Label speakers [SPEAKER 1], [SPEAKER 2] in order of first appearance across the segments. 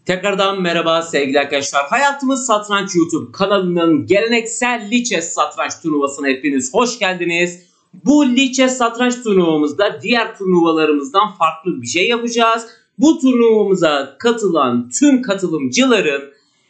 [SPEAKER 1] Tekrardan merhaba sevgili arkadaşlar. Hayatımız Satranç YouTube kanalının geleneksel Lichess satranç turnuvasına hepiniz hoş geldiniz. Bu Lichess satranç turnuvamızda diğer turnuvalarımızdan farklı bir şey yapacağız. Bu turnuvamıza katılan tüm katılımcıların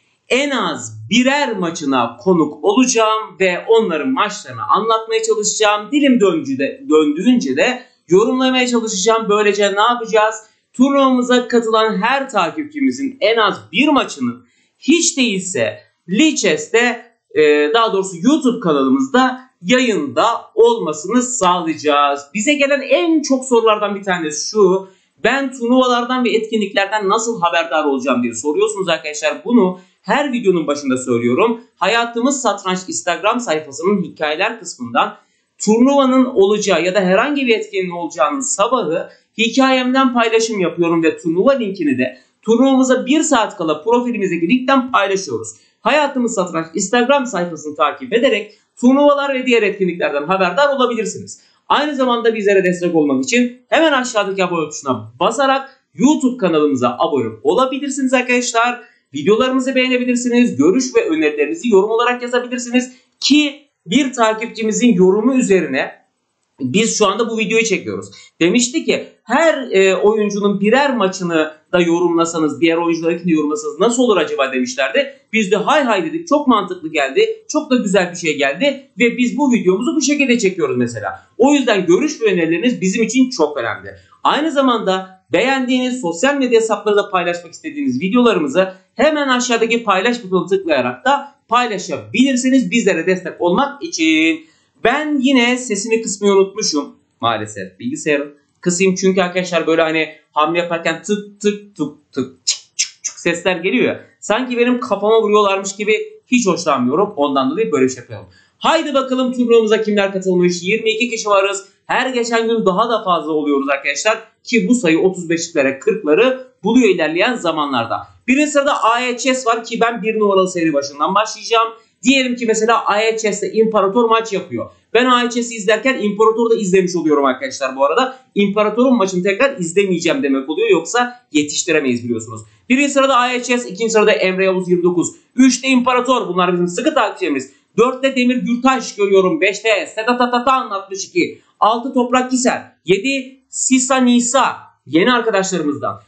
[SPEAKER 1] en az birer maçına konuk olacağım ve onların maçlarını anlatmaya çalışacağım. Dilim döndüğünce de yorumlamaya çalışacağım. Böylece ne yapacağız? Turnuvamıza katılan her takipçimizin en az bir maçının hiç değilse Lichess'te daha doğrusu YouTube kanalımızda yayında olmasını sağlayacağız. Bize gelen en çok sorulardan bir tanesi şu: ben turnuvalardan ve etkinliklerden nasıl haberdar olacağım diye soruyorsunuz arkadaşlar. Bunu her videonun başında söylüyorum. Hayatımız Satranç Instagram sayfasının hikayeler kısmından turnuvanın olacağı ya da herhangi bir etkinliğin olacağının sabahı hikayemden paylaşım yapıyorum ve turnuva linkini de turnuvamıza 1 saat kala profilimizdeki linkten paylaşıyoruz. Hayatımız Satranç Instagram sayfasını takip ederek turnuvalar ve diğer etkinliklerden haberdar olabilirsiniz. Aynı zamanda bizlere destek olmak için hemen aşağıdaki abone tuşuna basarak YouTube kanalımıza abone olabilirsiniz arkadaşlar. Videolarımızı beğenebilirsiniz. Görüş ve önerilerinizi yorum olarak yazabilirsiniz ki bir takipçimizin yorumu üzerine biz şu anda bu videoyu çekiyoruz. Demişti ki her oyuncunun birer maçını da yorumlasanız, diğer oyuncularınkini yorumlasanız nasıl olur acaba demişlerdi. Biz de hay dedik, çok mantıklı geldi, çok da güzel bir şey geldi ve biz bu videomuzu bu şekilde çekiyoruz mesela. O yüzden görüş ve önerileriniz bizim için çok önemli. Aynı zamanda beğendiğiniz sosyal medya hesaplarında paylaşmak istediğiniz videolarımızı hemen aşağıdaki paylaş butonuna tıklayarak da paylaşabilirsiniz bizlere destek olmak için. Ben yine sesimi kısmayı unutmuşum maalesef. Bilgisayarı kısayım çünkü arkadaşlar böyle hani hamle yaparken tık tık tık tık çık çık çık sesler geliyor ya. Sanki benim kafama vuruyorlarmış gibi hiç hoşlanmıyorum. Ondan dolayı böyle bir şey yapıyorum. Haydi bakalım turnuvamıza kimler katılmış? 22 kişi varız. Her geçen gün daha da fazla oluyoruz arkadaşlar. Ki bu sayı 35'lere 40'ları buluyor ilerleyen zamanlarda. Birinci sırada AECS var ki ben 1 numaralı seri başından başlayacağım. Diyelim ki mesela AECS'te İmparator maç yapıyor. Ben AECS'i izlerken İmparator'u da izlemiş oluyorum arkadaşlar bu arada. İmparator'un maçını tekrar izlemeyeceğim demek oluyor. Yoksa yetiştiremeyiz biliyorsunuz. Birinci sırada AECS, ikinci sırada Emre Yavuz 29. 3'te İmparator, bunlar bizim sıkı takipçilerimiz. 4'te Demir Gürtaş görüyorum. 5'te Sedat Atatan 62. 6 Toprak Kiser. 7 Sisa Nisa yeni arkadaşlarımızdan.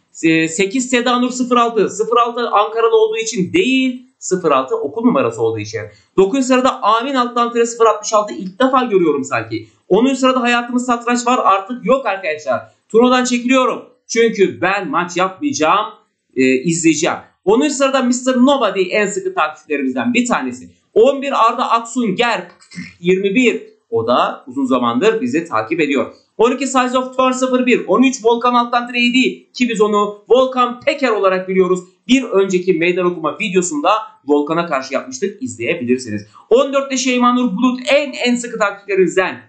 [SPEAKER 1] 8 Seda Nur 06. 06 Ankaralı olduğu için değil, 06 okul numarası olduğu için. 9. sırada Amin Alttan 066 ilk defa görüyorum sanki. 10. sırada Hayatımız Satranç var, artık yok arkadaşlar. Turnuvadan çekiliyorum. Çünkü ben maç yapmayacağım, izleyeceğim. 10. sırada Mr. Nobody en sıkı takipçilerimizden bir tanesi. 11 Arda Aksun Ger 21. O da uzun zamandır bizi takip ediyor. 12 Size of Turn 01. 13 Volkan Alttan 7 ki biz onu Volkan Peker olarak biliyoruz. Bir önceki meydan okuma videosunda Volkan'a karşı yapmıştık, izleyebilirsiniz. 14'te Şeymanur Bulut en sıkı takipçilerimizden.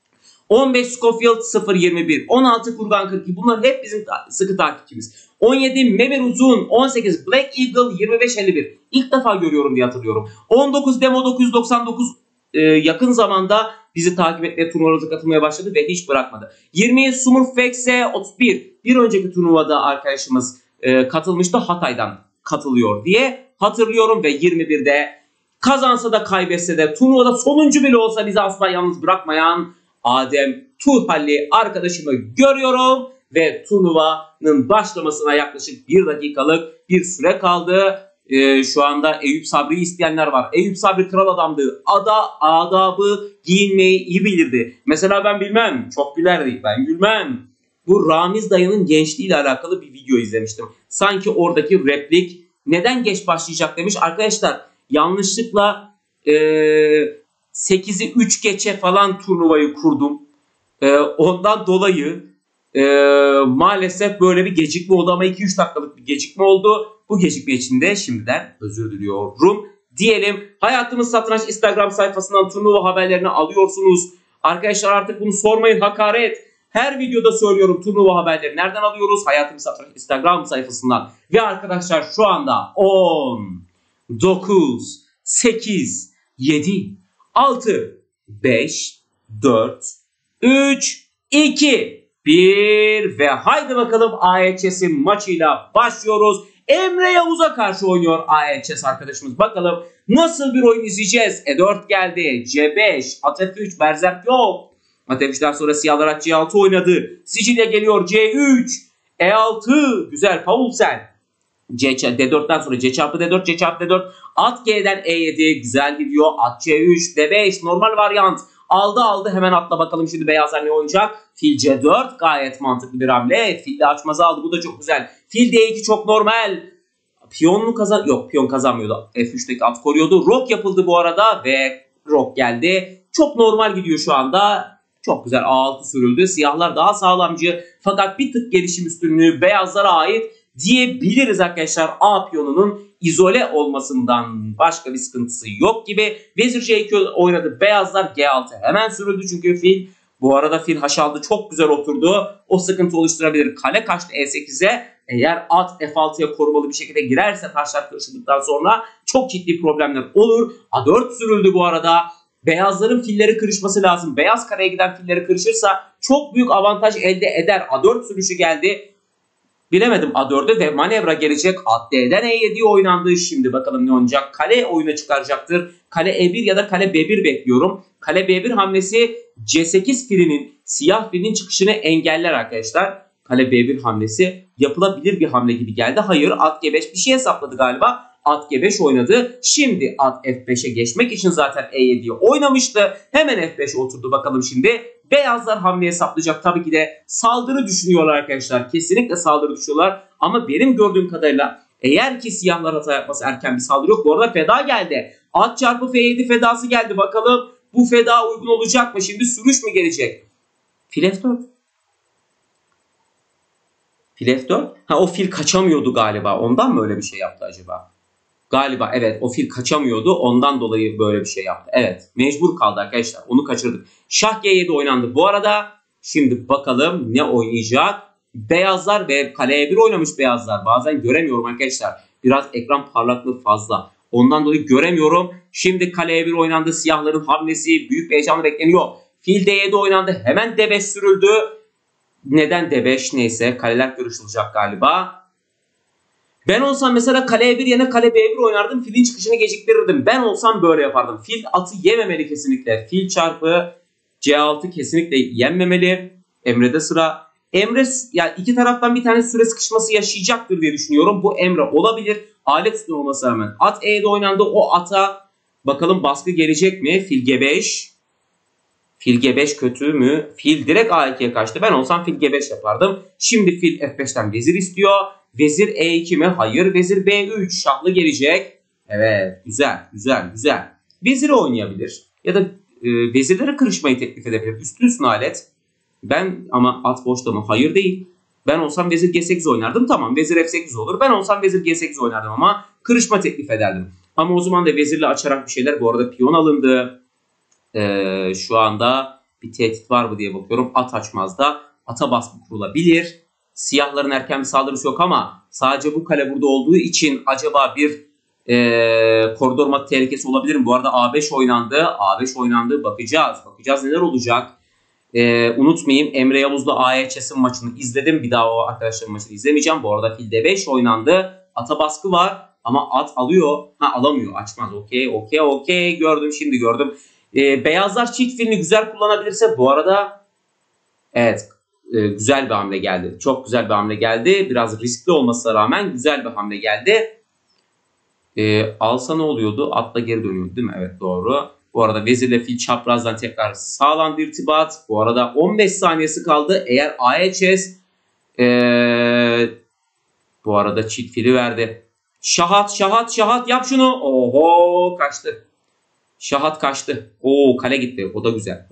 [SPEAKER 1] 15 Scofield 021. 16 Kurgan 42. Bunlar hep bizim sıkı takipçimiz. 17 Memir Uzun. 18 Black Eagle 2551. İlk defa görüyorum diye hatırlıyorum. 19 Demo 999 yakın zamanda bizi takip etmeye, turnuvalarımıza katılmaya başladı ve hiç bırakmadı. 20 Sumurfexe 31. Bir önceki turnuvada arkadaşımız katılmıştı, Hatay'dan katılıyor diye hatırlıyorum ve 21'de kazansa da kaybetse de turnuvada sonuncu bile olsa bizi asla yalnız bırakmayan Adem Turhalli arkadaşımı görüyorum ve turnuvanın başlamasına yaklaşık 1 dakikalık bir süre kaldı. Şu anda Eyüp Sabri'yi isteyenler var. Eyüp Sabri kral adamdı. Adabı giyinmeyi iyi bilirdi. Mesela ben bilmem. Çok gülerdi. Ben gülmem. Bu Ramiz dayının gençliğiyle alakalı bir video izlemiştim. Sanki oradaki replik neden geç başlayacak demiş. Arkadaşlar yanlışlıkla 8'i 3 geçe falan turnuvayı kurdum. Ondan dolayı maalesef böyle bir gecikme oldu ama 2-3 dakikalık bir gecikme oldu. Bu gecikme için de şimdiden özür diliyorum diyelim. Hayatımız Satranç Instagram sayfasından turnuva haberlerini alıyorsunuz. Arkadaşlar artık bunu sormayın, hakaret. Her videoda söylüyorum, turnuva haberleri nereden alıyoruz? Hayatımız Satranç Instagram sayfasından. Ve arkadaşlar şu anda 10, 9, 8, 7, 6, 5, 4, 3, 2, 1 ve haydi bakalım AECS'in maçıyla başlıyoruz. Emre Yavuz'a karşı oynuyor AEÇS arkadaşımız. Bakalım nasıl bir oyun izleyeceğiz. E4 geldi. C5. At F3. Berzerk yok. At F3'ten sonra siyahlar at C6 oynadı. Sicilya geliyor. C3. E6. Güzel. Paulsen. D4'ten sonra C çarpı D4, C çarpı D4. At G'den E7. Güzel gidiyor. At C3. D5. Normal varyant. Aldı. Hemen atla bakalım şimdi beyazlar ne oynayacak. Fil C4. Gayet mantıklı bir hamle. Fil de açmazı aldı. Bu da çok güzel. Fil D2 çok normal. Piyon mu kazan? Yok, piyon kazanmıyordu. F3'teki at koruyordu. Rok yapıldı bu arada ve rok geldi. Çok normal gidiyor şu anda. Çok güzel A6 sürüldü. Siyahlar daha sağlamcı. Fakat bir tık gelişim üstünlüğü beyazlara ait diyebiliriz arkadaşlar. A piyonunun izole olmasından başka bir sıkıntısı yok gibi. Vezir C2 oynadı. Beyazlar G6 hemen sürüldü çünkü fil. Bu arada fil H6 çok güzel oturdu. O sıkıntı oluşturabilir. Kale kaçtı E8'e. Eğer at F6'ya korumalı bir şekilde girerse taşlar karışıldıktan sonra çok ciddi problemler olur. A4 sürüldü bu arada. Beyazların filleri kırışması lazım. Beyaz kareye giden filleri kırışırsa çok büyük avantaj elde eder. A4 sürüşü geldi. Bilemedim A4'e ve manevra gelecek. At D'den E7'ye oynandı. Şimdi bakalım ne oynayacak. Kale oyuna çıkaracaktır. Kale E1 ya da kale B1 bekliyorum. Kale B1 hamlesi C8 filinin, siyah filinin çıkışını engeller arkadaşlar. Kale B1 hamlesi yapılabilir bir hamle gibi geldi. Hayır, at G5 bir şey hesapladı galiba. At G5 oynadı. Şimdi at F5'e geçmek için zaten E7'yi oynamıştı. Hemen F5'e oturdu bakalım şimdi. Beyazlar hamle hesaplayacak. Tabii ki de saldırı düşünüyorlar arkadaşlar. Kesinlikle saldırı düşünüyorlar. Ama benim gördüğüm kadarıyla eğer ki siyahlar hata yapması erken bir saldırı yok. Bu arada feda geldi. At çarpı F7 fedası geldi. Bakalım bu feda uygun olacak mı? Şimdi sürüş mü gelecek? Fil F4. Fil F4. Ha, o fil kaçamıyordu galiba. Ondan mı öyle bir şey yaptı acaba? Galiba evet, o fil kaçamıyordu. Ondan dolayı böyle bir şey yaptı. Evet, mecbur kaldı arkadaşlar. Onu kaçırdık. Şah G7 oynandı bu arada. Şimdi bakalım ne oynayacak? Beyazlar ve kale E1 oynamış beyazlar. Bazen göremiyorum arkadaşlar. Biraz ekran parlaklığı fazla. Ondan dolayı göremiyorum. Şimdi kale E1 oynandı. Siyahların hamlesi büyük bir heyecanla bekleniyor. Fil D7 oynandı. Hemen D5 sürüldü. Neden D5? Neyse, kaleler karışılacak galiba. Ben olsam mesela kale E1 yerine kale B1 oynardım. Filin çıkışını geciktirirdim. Ben olsam böyle yapardım. Fil atı yememeli kesinlikle. Fil çarpı C6 kesinlikle yenmemeli. Emre'de sıra. Emre, yani iki taraftan bir tane süre sıkışması yaşayacaktır diye düşünüyorum. Bu Emre olabilir. Alet üstüne olmasına rağmen. At E'de oynandı. O ata bakalım baskı gelecek mi? Fil G5. Fil G5 kötü mü? Fil direkt A2'ye kaçtı. Ben olsam fil G5 yapardım. Şimdi fil F5'ten vezir istiyor. Vezir E2 mi? Hayır. Vezir B3. Şahlı gelecek. Evet. Güzel. Veziri oynayabilir. Ya da vezirlere kırışmayı teklif edebilir. Üstün alet. Ben ama at boşta mı? Hayır değil. Ben olsam vezir G8 oynardım. Tamam, vezir F8 olur. Ben olsam vezir G8 oynardım ama kırışma teklif ederdim. Ama o zaman da vezirle açarak bir şeyler. Bu arada piyon alındı. Şu anda bir tehdit var mı diye bakıyorum. At açmazda ata baskı kurulabilir. Siyahların erken bir saldırısı yok ama sadece bu kale burada olduğu için acaba bir koridor mat tehlikesi olabilir mi? Bu arada A5 oynandı. A5 oynandı. Bakacağız neler olacak. Unutmayayım, Emre Yavuz'la AEÇS'in maçını izledim. Bir daha o arkadaşların maçını izlemeyeceğim. Bu arada fil D5 oynandı. Ata baskı var ama at alıyor. Alamıyor. Açmaz. Okey. Şimdi gördüm. Beyazlar çift filini güzel kullanabilirse bu arada evet, güzel bir hamle geldi. Çok güzel bir hamle geldi. Biraz riskli olmasına rağmen güzel bir hamle geldi. Alsa ne oluyordu? Atla geri dönüyordu değil mi? Evet, doğru. Bu arada vezirle fil çaprazdan tekrar sağlandı irtibat. Bu arada 15 saniyesi kaldı. Eğer AEÇS bu arada çift fili verdi. Şahat yap şunu. Oho, kaçtı. Şahat kaçtı. Oo, kale gitti. O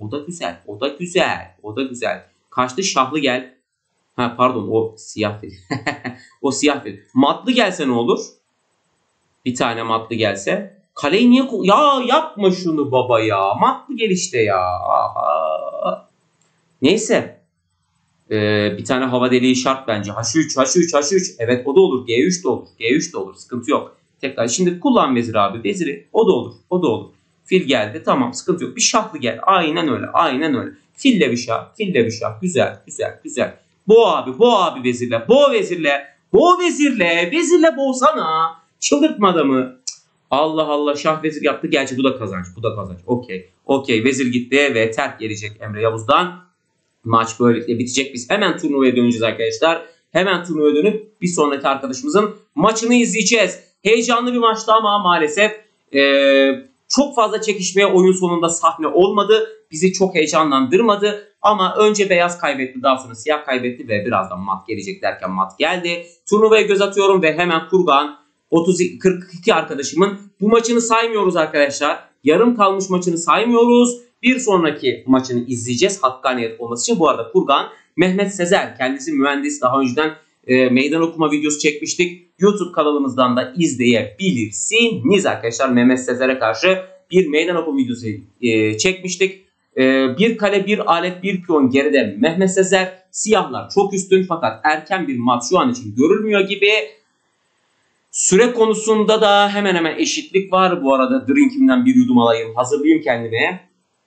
[SPEAKER 1] da güzel. Kaçtı, şahlı gel. Ha pardon, o siyah fil. O siyah fil. Matlı gelse ne olur? Bir tane matlı gelse. Kaleyi niye... Ya yapma şunu baba ya. Matlı gel işte ya. Aha. Neyse. Bir tane hava deliği şart bence. H3. Evet, o da olur. G3 de olur. Sıkıntı yok. Tekrar şimdi kullan vezir abi. Veziri. O da olur. Fil geldi. Tamam, sıkıntı yok. Bir şahlı gel. Aynen öyle. Fille bir şah. Güzel. Bo abi vezirle. Boğ vezirle. Vezirle boğsana. Çıldırtma adamı. Allah Allah, şah vezir yaptı. Gerçi bu da kazanç. Bu da kazanç. Okey. Okey, vezir gitti ve terk gelecek Emre Yavuz'dan. Maç böylelikle bitecek. Biz hemen turnuvaya döneceğiz arkadaşlar. Hemen turnuvaya dönüp bir sonraki arkadaşımızın maçını izleyeceğiz. Heyecanlı bir maçtı ama maalesef çok fazla çekişmeye oyun sonunda sahne olmadı. Bizi çok heyecanlandırmadı. Ama önce beyaz kaybetti, daha sonra siyah kaybetti ve birazdan mat gelecek derken mat geldi. Turnuvaya göz atıyorum ve hemen Kurgan 42 arkadaşımın bu maçını saymıyoruz arkadaşlar. Yarım kalmış maçını saymıyoruz. Bir sonraki maçını izleyeceğiz hakkaniyet olması için. Bu arada Kurgan Mehmet Sezer, kendisi mühendis, daha önceden meydan okuma videosu çekmiştik. YouTube kanalımızdan da izleyebilirsiniz arkadaşlar. Mehmet Sezer'e karşı bir meydan okuma videosu çekmiştik. Bir kale, bir alet, bir piyon geride Mehmet Sezer. Siyahlar çok üstün fakat erken bir maç şu an için görülmüyor gibi. Süre konusunda da hemen hemen eşitlik var. Bu arada drinkimden bir yudum alayım. Hazırlayayım kendime.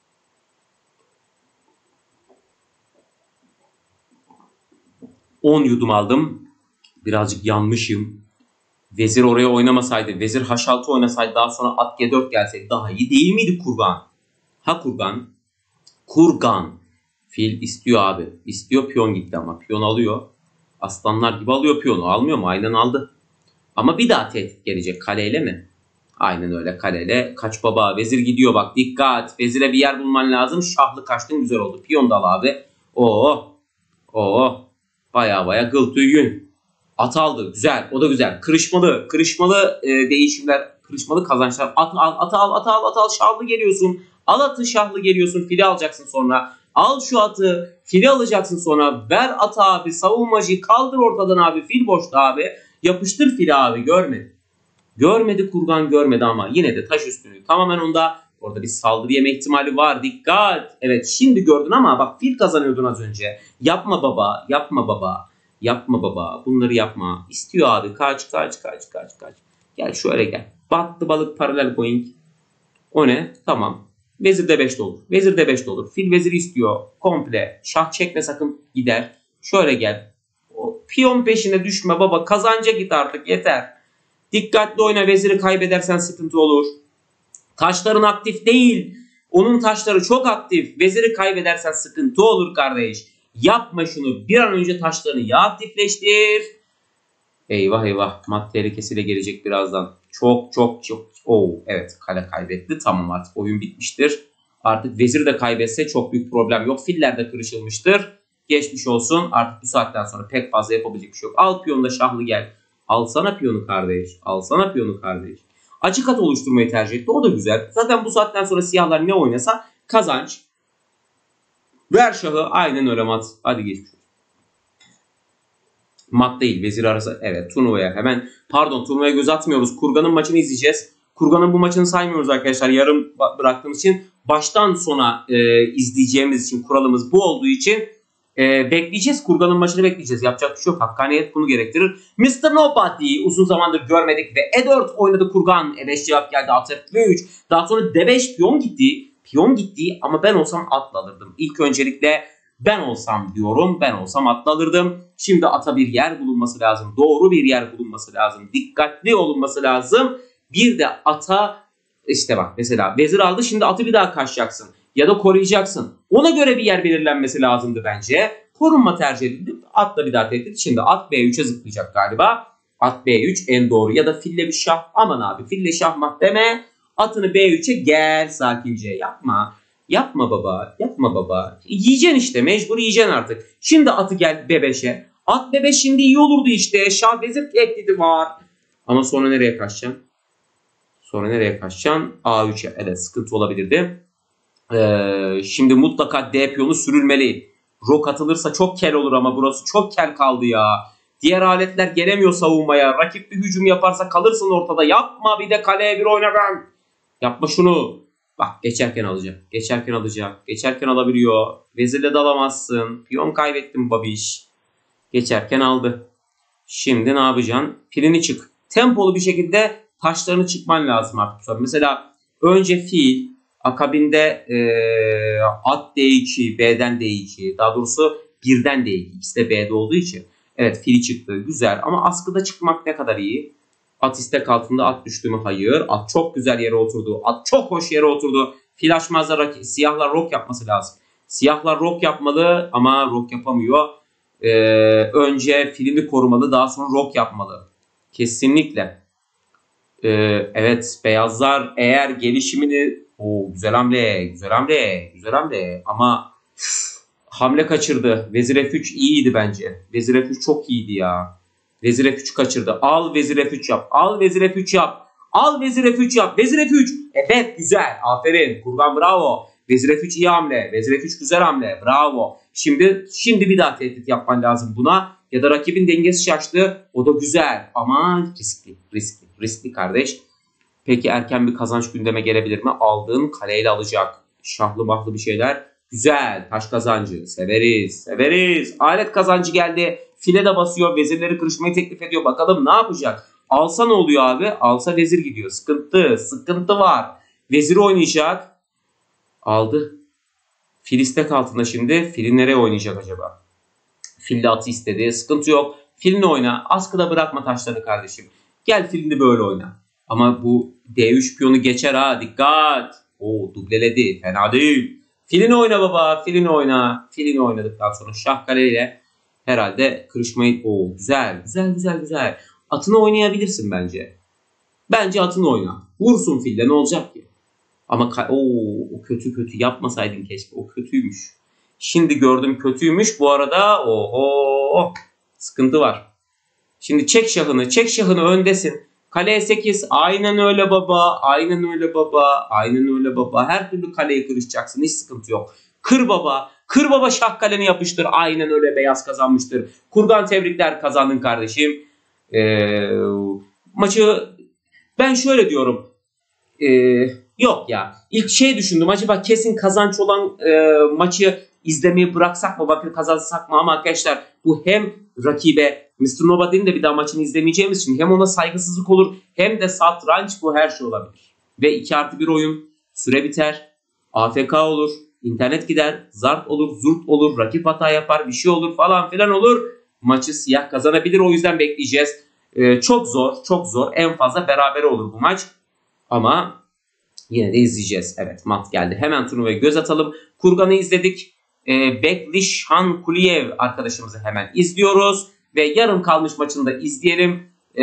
[SPEAKER 1] ...10 yudum aldım. Birazcık yanmışım. Vezir oraya oynamasaydı, vezir H6 oynasaydı, daha sonra at G4 gelseydi daha iyi değil miydi Kurgan? Ha Kurgan? Kurgan. Fil istiyor abi. İstiyor, piyon gitti ama. Piyon alıyor. Aslanlar gibi alıyor piyonu. Almıyor mu? Aynen aldı. Ama bir daha tehdit gelecek. Kaleyle mi? Aynen öyle, kaleyle. Kaç baba. Vezir gidiyor bak. Dikkat. Vezire bir yer bulman lazım. Şahlı kaçtın, güzel oldu. Piyon da al abi. Oo. Baya baya gıltı yün. At aldı. Güzel. O da güzel. Kırışmalı. Kırışmalı değişimler. Kırışmalı kazançlar. At al. Şahlı geliyorsun. Al atı, şahlı geliyorsun. Fili alacaksın sonra. Al şu atı. Fili alacaksın sonra. Ver atı abi. Savunmacıyı kaldır ortadan abi. Fil boşta abi. Yapıştır fili abi. Görmedi Kurgan, görmedi ama yine de taş üstünlüğü tamamen onda. Orada bir saldırı yeme ihtimali var. Dikkat. Evet, şimdi gördün ama bak, fil kazanıyordun az önce. Yapma baba. Bunları yapma. İstiyor abi. Kaç. Gel şöyle gel. Battı balık paralel going. O ne? Tamam. Vezir D5'te olur. Fil veziri istiyor. Komple. Şah çekme sakın, gider. Şöyle gel. O piyon peşine düşme baba. Kazanca git artık, yeter. Dikkatli oyna, veziri kaybedersen sıkıntı olur. Taşların aktif değil. Onun taşları çok aktif. Veziri kaybedersen sıkıntı olur kardeş. Yapma şunu. Bir an önce taşlarını ya aktifleştir. Eyvah. Mat tehlikesiyle gelecek birazdan. Çok. Evet, kale kaybetti. Tamam, artık oyun bitmiştir. Artık vezir de kaybetse çok büyük problem yok. Filler de kırışılmıştır. Geçmiş olsun. Artık bu saatten sonra pek fazla yapabilecek bir şey yok. Al piyonu da şahlı gel. Alsana piyonu kardeş. Açık at oluşturmayı tercih etti. O da güzel. Zaten bu saatten sonra siyahlar ne oynasa kazanç. Ver şahı. Aynen öyle mat. Hadi geçmiş. Mat değil, vezir arası. Evet, turnuvaya hemen. Turnuvaya göz atmıyoruz. Kurgan'ın maçını izleyeceğiz. Kurgan'ın bu maçını saymıyoruz arkadaşlar. Yarım bıraktığımız için. Baştan sona izleyeceğimiz için, kuralımız bu olduğu için bekleyeceğiz. Kurgan'ın maçını bekleyeceğiz. Yapacak bir şey yok. Hakkaniyet bunu gerektirir. Mr. Nobody uzun zamandır görmedik ve E4 oynadı Kurgan. E5 cevap geldi. At F3. Daha sonra D5 piyon gitti ama ben olsam atla alırdım. İlk öncelikle ben olsam diyorum. Ben olsam atla alırdım. Şimdi ata bir yer bulunması lazım. Doğru bir yer bulunması lazım. Dikkatli olunması lazım. Bir de ata işte bak, mesela vezir aldı. Şimdi atı bir daha kaçacaksın. Ya da koruyacaksın. Ona göre bir yer belirlenmesi lazımdı bence. Korunma tercih edildi. Atla bir daha tehdit. Şimdi at B3'e zıplayacak galiba. At B3 en doğru. Ya da fille bir şah. Aman abi, fille şah mah deme. Atını B3'e gel sakince. Yapma baba. Yiyeceksin işte. Mecbur yiyeceksin artık. Şimdi atı gel B5'e. At B5 şimdi iyi olurdu işte. Şah vezir tehdidi var. Ama sonra nereye kaçacaksın? A3'e. Evet, sıkıntı olabilirdi. Şimdi mutlaka D piyonu sürülmeli. Rok atılırsa çok kel olur ama burası çok kel kaldı ya. Diğer aletler gelemiyor savunmaya. Rakip bir hücum yaparsa kalırsın ortada. Yapma, bir de kaleye bir oyna ben. Yapma şunu. Bak, geçerken alacak. Geçerken alabiliyor. Vezirle de alamazsın. Piyon kaybettim babiş. Geçerken aldı. Şimdi ne yapacaksın? Filini çık. Tempolu bir şekilde taşlarını çıkman lazım artık. Mesela önce fil, akabinde at D2, B'den D2, daha doğrusu birden D2. İkisi de B'de olduğu için. Evet, fili çıktı. Güzel ama askıda çıkmak ne kadar iyi. At istek altında, at düştü mü? Hayır. At çok güzel yere oturdu. At çok hoş yere oturdu. Fil açmazlar. Siyahlar rok yapması lazım. Siyahlar rok yapmalı ama rok yapamıyor. Önce filini korumalı, daha sonra rok yapmalı. Kesinlikle. Evet, beyazlar eğer gelişimini... Güzel hamle, güzel hamle, güzel hamle ama hamle kaçırdı. Vezir F3 iyiydi bence. Vezir F3 çok iyiydi ya. Vezir F3 kaçırdı. Al Vezir F3 yap. Al Vezir F3 yap. Al Vezir F3 yap. Vezir F3. Evet, güzel. Aferin. Kurban bravo. Vezir F3 iyi hamle. Vezir F3 güzel hamle. Bravo. Şimdi bir daha tehdit yapman lazım buna. Ya da rakibin dengesi şaştı. O da güzel ama riskli. Riskli kardeş. Peki erken bir kazanç gündeme gelebilir mi? Aldığın kaleyle alacak. Şahlı mahlı bir şeyler. Güzel. Taş kazancı. Severiz. Severiz. Alet kazancı geldi. File de basıyor. Vezirleri kırışmayı teklif ediyor. Bakalım ne yapacak? Alsa ne oluyor abi? Alsa vezir gidiyor. Sıkıntı. Sıkıntı var. Vezir oynayacak. Aldı. Fil istek altında şimdi. Fili nereye oynayacak acaba? Filli atı istedi. Sıkıntı yok. Filini oyna. Askıda bırakma taşları kardeşim. Gel filini böyle oyna. Ama bu D3 piyonu geçer ha. Dikkat. Dubleledi. Fena değil. Filini oyna baba. Filini oyna. Filini oynadıktan sonra şah kaleyle herhalde kırışmayı... Güzel. Güzel. Atını oynayabilirsin bence. Bence atını oyna. Vursun fille, ne olacak ki? Ama o kötü yapmasaydın keşke. O kötüymüş. Şimdi gördüm kötüymüş. Bu arada sıkıntı var. Şimdi çek şahını öndesin. Kale 8. Aynen öyle baba. Aynen öyle baba. Her türlü kaleyi kırışacaksın. Hiç sıkıntı yok. Kır baba. Kır baba, şah kaleni yapıştır. Aynen öyle, beyaz kazanmıştır. Kurgan tebrikler, kazandın kardeşim. Maçı ben şöyle diyorum. Yok ya. İlk düşündüm. Acaba kesin kazanç olan maçı izlemeyi bıraksak mı? Bakın kazansak mı? Ama arkadaşlar bu hem rakibe Mr. Nobody'nin de bir daha maçını izlemeyeceğimiz için hem ona saygısızlık olur hem de satranç, bu her şey olabilir. Ve 2+1 oyun. Süre biter. AFK olur. İnternet gider. Zart olur. Zurt olur. Rakip hata yapar. Bir şey olur falan filan olur. Maçı siyah kazanabilir. O yüzden bekleyeceğiz. Çok zor. En fazla berabere olur bu maç. Ama yine de izleyeceğiz. Evet, mat geldi. Hemen turnuvaya göz atalım. Kurgan'ı izledik. Beklişhan Kuliyev arkadaşımızı hemen izliyoruz. Ve yarım kalmış maçını da izleyelim.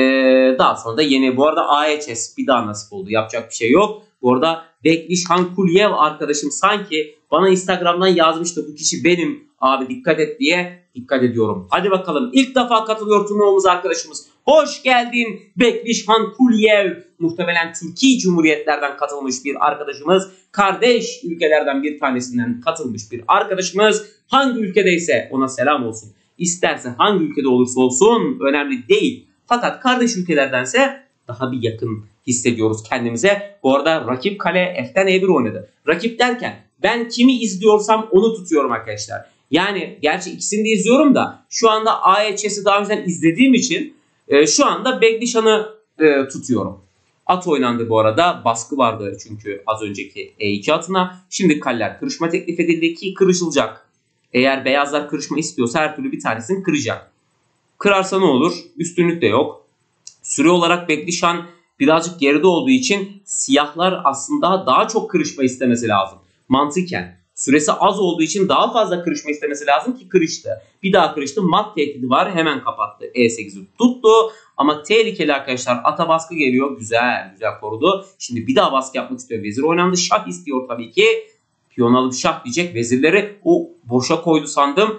[SPEAKER 1] Daha sonra da yeni. Bu arada AHS bir daha nasip oldu. Yapacak bir şey yok. Bu arada Beklişhan Kuliyev arkadaşım sanki bana Instagram'dan yazmıştı. Bu kişi benim abi, dikkat et diye. Dikkat ediyorum. Hadi bakalım. İlk defa katılıyor turnuvamız arkadaşımız. Hoş geldin Beklişhan Kuliyev. Muhtemelen Türkiye Cumhuriyetlerden katılmış bir arkadaşımız. Kardeş ülkelerden bir tanesinden katılmış bir arkadaşımız. Hangi ülkedeyse ona selam olsun. İsterse hangi ülkede olursa olsun önemli değil. Fakat kardeş ülkelerdense daha bir yakın hissediyoruz kendimize. Bu arada rakip kale F'den E1 oynadı. Rakip derken ben kimi izliyorsam onu tutuyorum arkadaşlar. Yani gerçi ikisini de izliyorum da şu anda AHS'i daha önceden izlediğim için şu anda Beklişan'ı tutuyorum. At oynandı bu arada. Baskı vardı çünkü az önceki E2 atına. Şimdi kaleler kırışma teklif edildi ki kırışılacak. Eğer beyazlar kırışma istiyorsa her türlü bir tanesini kıracak. Kırarsa ne olur? Üstünlük de yok. Süre olarak Beklişan birazcık geride olduğu için siyahlar aslında daha çok kırışma istemesi lazım. Mantıken. Süresi az olduğu için daha fazla kırışma istemesi lazım ki kırıştı. Bir daha kırıştı. Mat tehdidi var. Hemen kapattı. E8'i tuttu. Ama tehlikeli arkadaşlar. Ata baskı geliyor. Güzel korudu. Şimdi bir daha baskı yapmak istiyor. Vezir oynandı. Şah istiyor tabii ki. Piyon alıp şah diyecek. Vezirleri boşa koydu sandım.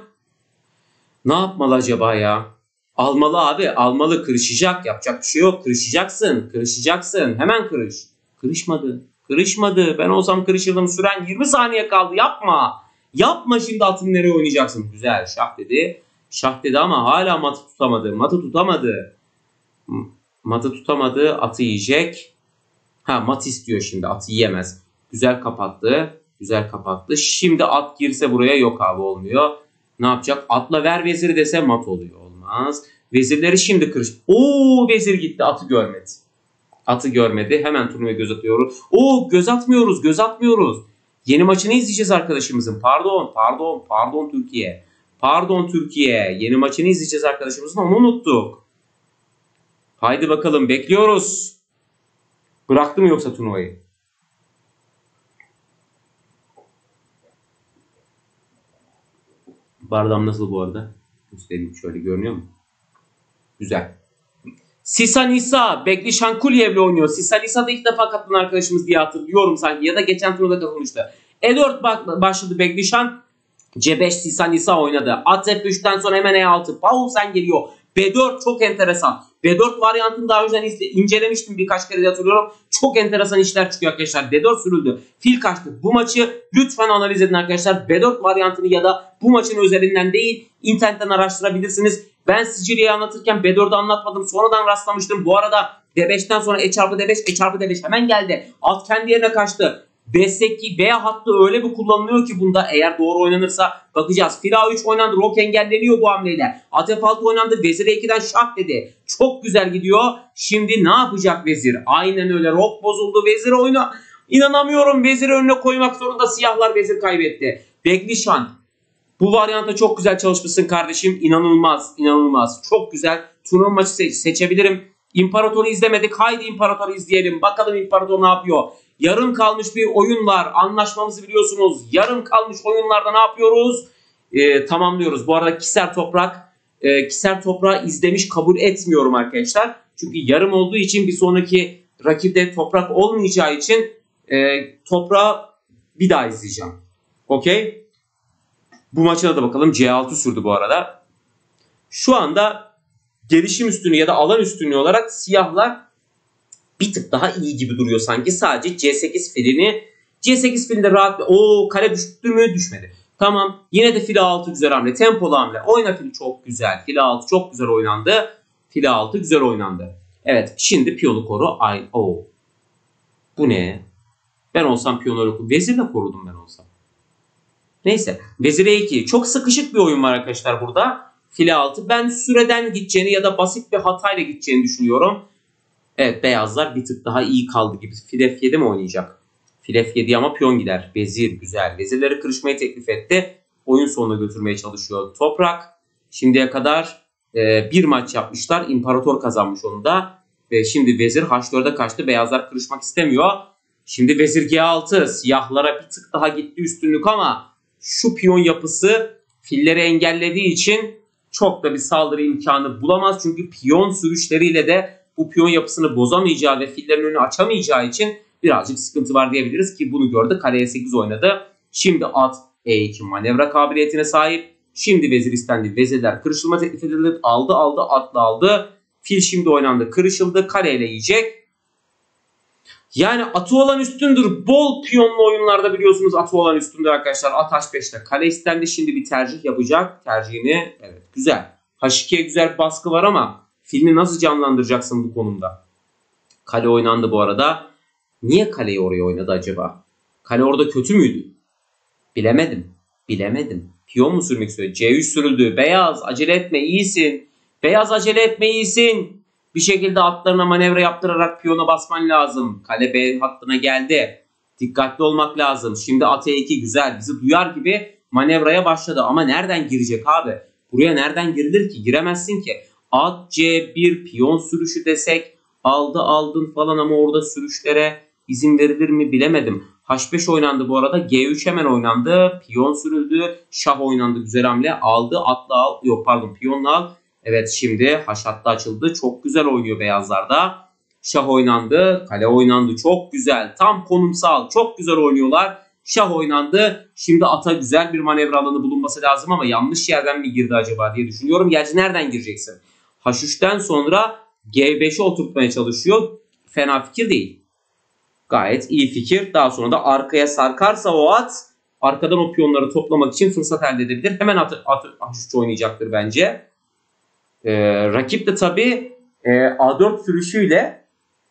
[SPEAKER 1] Ne yapmalı acaba ya? Almalı abi. Almalı. Kırışacak. Yapacak bir şey yok. Kırışacaksın. Hemen kırış. Kırışmadı. Ben olsam kırışırdım. Süren 20 saniye kaldı. Yapma şimdi, atını nereye oynayacaksın? Güzel. Şah dedi ama hala matı tutamadı. Atı yiyecek. Mat istiyor şimdi. Atı yiyemez. Güzel kapattı. Şimdi at girse buraya yok abi, olmuyor. Ne yapacak? Atla ver veziri dese mat oluyor. Olmaz. Vezirleri şimdi kırış. Vezir gitti. Atı görmedi. Hemen turnuvaya göz atıyoruz. Göz atmıyoruz. Yeni maçını izleyeceğiz arkadaşımızın. Pardon Türkiye. Pardon Türkiye. Yeni maçını izleyeceğiz arkadaşımızın, onu unuttuk. Haydi bakalım, bekliyoruz. Bıraktı mı yoksa turnuvayı? Bardağım nasıl bu arada? Göstereyim, şöyle görünüyor mu? Güzel. Sisa Nisa Beglişan Kulyev'le oynuyor. Sisa Nisa da ilk defa katılan arkadaşımız diye hatırlıyorum sanki. Ya da geçen turnuvada katılmıştı. E4 başladı Beglişan. C5 Sisa Nisa oynadı. At F3'ten sonra hemen E6. Paulsen geliyor. B4 çok enteresan. B4 varyantını daha önceden incelemiştim birkaç kere de hatırlıyorum. Çok enteresan işler çıkıyor arkadaşlar. B4 sürüldü. Fil kaçtı. Bu maçı lütfen analiz edin arkadaşlar. B4 varyantını ya da bu maçın özelinden değil, internetten araştırabilirsiniz. Ben Sicilya'yı anlatırken B4'ü anlatmadım. Sonradan rastlamıştım. Bu arada D5'ten sonra E çarpı D5, E çarpı D5 hemen geldi. At kendi yerine kaçtı. B8 B hattı öyle bir kullanılıyor ki bunda, eğer doğru oynanırsa bakacağız. Fil A3 oynandı. Rok engelleniyor bu hamleyle. At F6 oynandı. Vezir E2'den şah dedi. Çok güzel gidiyor. Şimdi ne yapacak vezir? Aynen öyle. Rok bozuldu. Vezir oyna. İnanamıyorum. Veziri önüne koymak zorunda. Siyahlar vezir kaybetti. Beglişan. Bu varyanta çok güzel çalışmışsın kardeşim. İnanılmaz. İnanılmaz. Çok güzel. Turnuva maçı seçebilirim. İmparatoru izlemedik. Haydi İmparatoru izleyelim. Bakalım İmparator ne yapıyor? Yarım kalmış bir oyun var. Anlaşmamızı biliyorsunuz. Yarım kalmış oyunlarda ne yapıyoruz? Tamamlıyoruz. Bu arada Kiser Toprağı izlemiş kabul etmiyorum arkadaşlar. Çünkü yarım olduğu için bir sonraki rakipte Toprak olmayacağı için Toprağı bir daha izleyeceğim. Okey. Bu maçına da bakalım. C6 sürdü bu arada. Şu anda gelişim üstünlüğü ya da alan üstünlüğü olarak siyahlar bir tık daha iyi gibi duruyor sanki. Sadece C8 filinde rahat. Kale düştü mü? Düşmedi. Tamam. Yine de fil A6 güzel hamle. Tempolu hamle. Oyna fil çok güzel. Fil A6 çok güzel oynandı. Fil A6 güzel oynandı. Evet. Şimdi piyonu koru. Bu ne? Ben olsam piyonu vezirle korudum ben olsam. Neyse. Vezir E2. Çok sıkışık bir oyun var arkadaşlar burada. Fil A6. Ben süreden gideceğini ya da basit bir hatayla gideceğini düşünüyorum. Evet, beyazlar bir tık daha iyi kaldı gibi. Fil F7 mi oynayacak? Fil F7 ama piyon gider. Vezir güzel. Vezirleri kırışmayı teklif etti. Oyun sonuna götürmeye çalışıyor Toprak. Şimdiye kadar bir maç yapmışlar. İmparator kazanmış onu da. Ve şimdi vezir H4'e kaçtı. Beyazlar kırışmak istemiyor. Şimdi vezir G6. Siyahlara bir tık daha gitti üstünlük ama şu piyon yapısı filleri engellediği için çok da bir saldırı imkanı bulamaz. Çünkü piyon sürüşleriyle de bu piyon yapısını bozamayacağı ve fillerin önünü açamayacağı için birazcık sıkıntı var diyebiliriz ki bunu gördü. Kale E8 oynadı. Şimdi at E2 manevra kabiliyetine sahip. Şimdi vezir istendi. Vezirler kırışılma teklif edildi. Aldı atla aldı. Fil şimdi oynandı. Kırışıldı. Kareyle yiyecek. Yani atı olan üstündür. Bol piyonlu oyunlarda biliyorsunuz atı olan üstündür arkadaşlar. At H5'te kale istendi. Şimdi bir tercih yapacak. Tercihini evet güzel. H2'ye güzel bir baskı var ama filmi nasıl canlandıracaksın bu konumda? Kale oynandı bu arada. Niye kaleyi oraya oynadı acaba? Kale orada kötü müydü? Bilemedim. Piyon mu sürmek istiyor? C3 sürüldü. Beyaz acele etme iyisin. Beyaz acele etme iyisin. Bir şekilde atlarına manevra yaptırarak piyona basman lazım. Kale B hattına geldi. Dikkatli olmak lazım. Şimdi at E2 güzel. Bizi duyar gibi manevraya başladı. Ama nereden girecek abi? Buraya nereden girilir ki? Giremezsin ki. At C1 piyon sürüşü desek aldın falan ama orada sürüşlere izin verilir mi bilemedim. H5 oynandı bu arada. G3 hemen oynandı. Piyon sürüldü. Şah oynandı. Güzel hamle. Aldı. Atla al. Yok pardon. Piyonla al. Evet şimdi H hattı açıldı. Çok güzel oynuyor beyazlarda. Şah oynandı. Kale oynandı. Çok güzel. Tam konumsal. Çok güzel oynuyorlar. Şah oynandı. Şimdi ata güzel bir manevra alanı bulunması lazım ama yanlış yerden mi girdi acaba diye düşünüyorum. Gerçi nereden gireceksin? H3'ten sonra G5'e oturtmaya çalışıyor. Fena fikir değil. Gayet iyi fikir. Daha sonra da arkaya sarkarsa o at arkadan o piyonları toplamak için fırsat elde edebilir. Hemen at H3 oynayacaktır bence. Rakip de tabii A4 sürüşüyle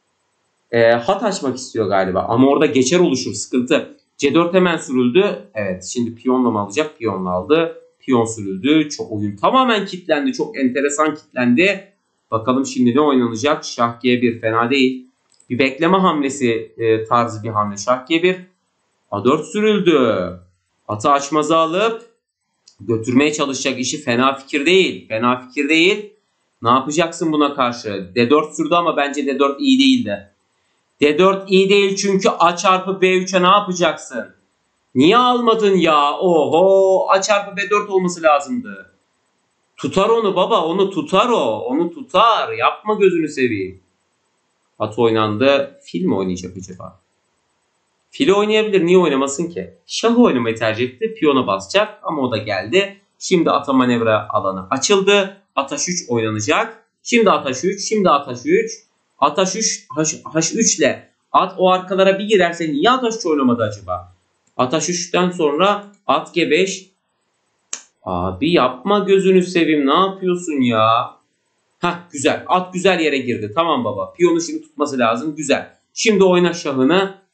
[SPEAKER 1] hat açmak istiyor galiba. Ama orada geçer oluşur. Sıkıntı. C4 hemen sürüldü. Evet şimdi piyonla mı alacak? Piyonla aldı. Piyon sürüldü. Çok oyun tamamen kilitlendi. Çok enteresan kilitlendi. Bakalım şimdi ne oynanacak? Şah G1 fena değil. Bir bekleme hamlesi tarzı bir hamle. Şah G1. A4 sürüldü. Atı açmaza alıp Götürmeye çalışacak işi fena fikir değil. Fena fikir değil. Ne yapacaksın buna karşı? D4 sürdü ama bence D4 iyi değildi. D4 iyi değil çünkü A çarpı B3'e ne yapacaksın? Niye almadın ya? Oho, A çarpı B4 olması lazımdı. Tutar onu baba, onu tutar o. Onu tutar. Yapma gözünü seveyim. At oynandı. Fil mi oynayacak acaba? Fili oynayabilir. Niye oynamasın ki? Şahı oynamayı tercih etti. Piyona basacak ama o da geldi. Şimdi ata manevra alanı açıldı. At H3 oynanacak. Şimdi at H3. Şimdi at H3. At H3, H3 ile at o arkalara bir girerse niye at H3 oynamadı acaba? At H3'ten sonra at G5. Abi yapma gözünü seveyim. Ne yapıyorsun ya? Hah güzel. At güzel yere girdi. Tamam baba. Piyonu şimdi tutması lazım. Güzel. Şimdi oyna şahını.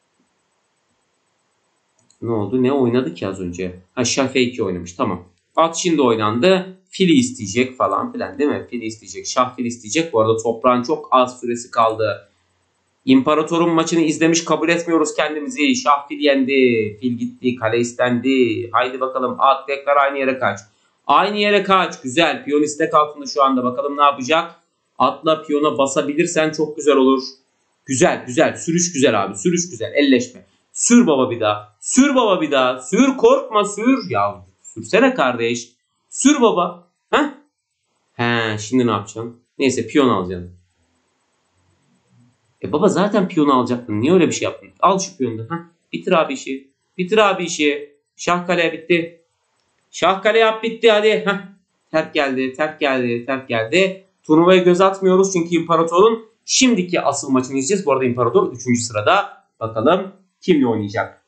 [SPEAKER 1] Ne oldu? Ne oynadı ki az önce? Ha şah F2 oynamış. Tamam. At şimdi oynandı. Fili isteyecek falan filan değil mi? Fili isteyecek. Şah fil isteyecek. Bu arada toprağın çok az süresi kaldı. İmparatorun maçını izlemiş kabul etmiyoruz kendimizi. Şah fil yendi. Fil gitti. Kale istendi. Haydi bakalım at tekrar aynı yere kaç. Aynı yere kaç. Güzel. Piyon istek altında şu anda. Bakalım ne yapacak? Atla piyona basabilirsen çok güzel olur. Güzel güzel. Sürüş güzel abi. Sürüş güzel. Elleşme. Sür baba bir daha. Sür baba bir daha. Sür korkma sür. Ya sürsene kardeş. Sür baba. Heh. He şimdi ne yapacağım? Neyse piyon alacağım. Baba zaten piyonu alacaktın. Niye öyle bir şey yaptın? Al şu piyonu da. Heh. Bitir abi işi. Bitir abi işi. Şah kale bitti. Şah kale yap bitti hadi. Heh. Terk geldi. Terk geldi. Terk geldi. Turnuvaya göz atmıyoruz çünkü imparatorun şimdiki asıl maçını izleyeceğiz. Bu arada imparator 3. sırada. Bakalım kimle oynayacak?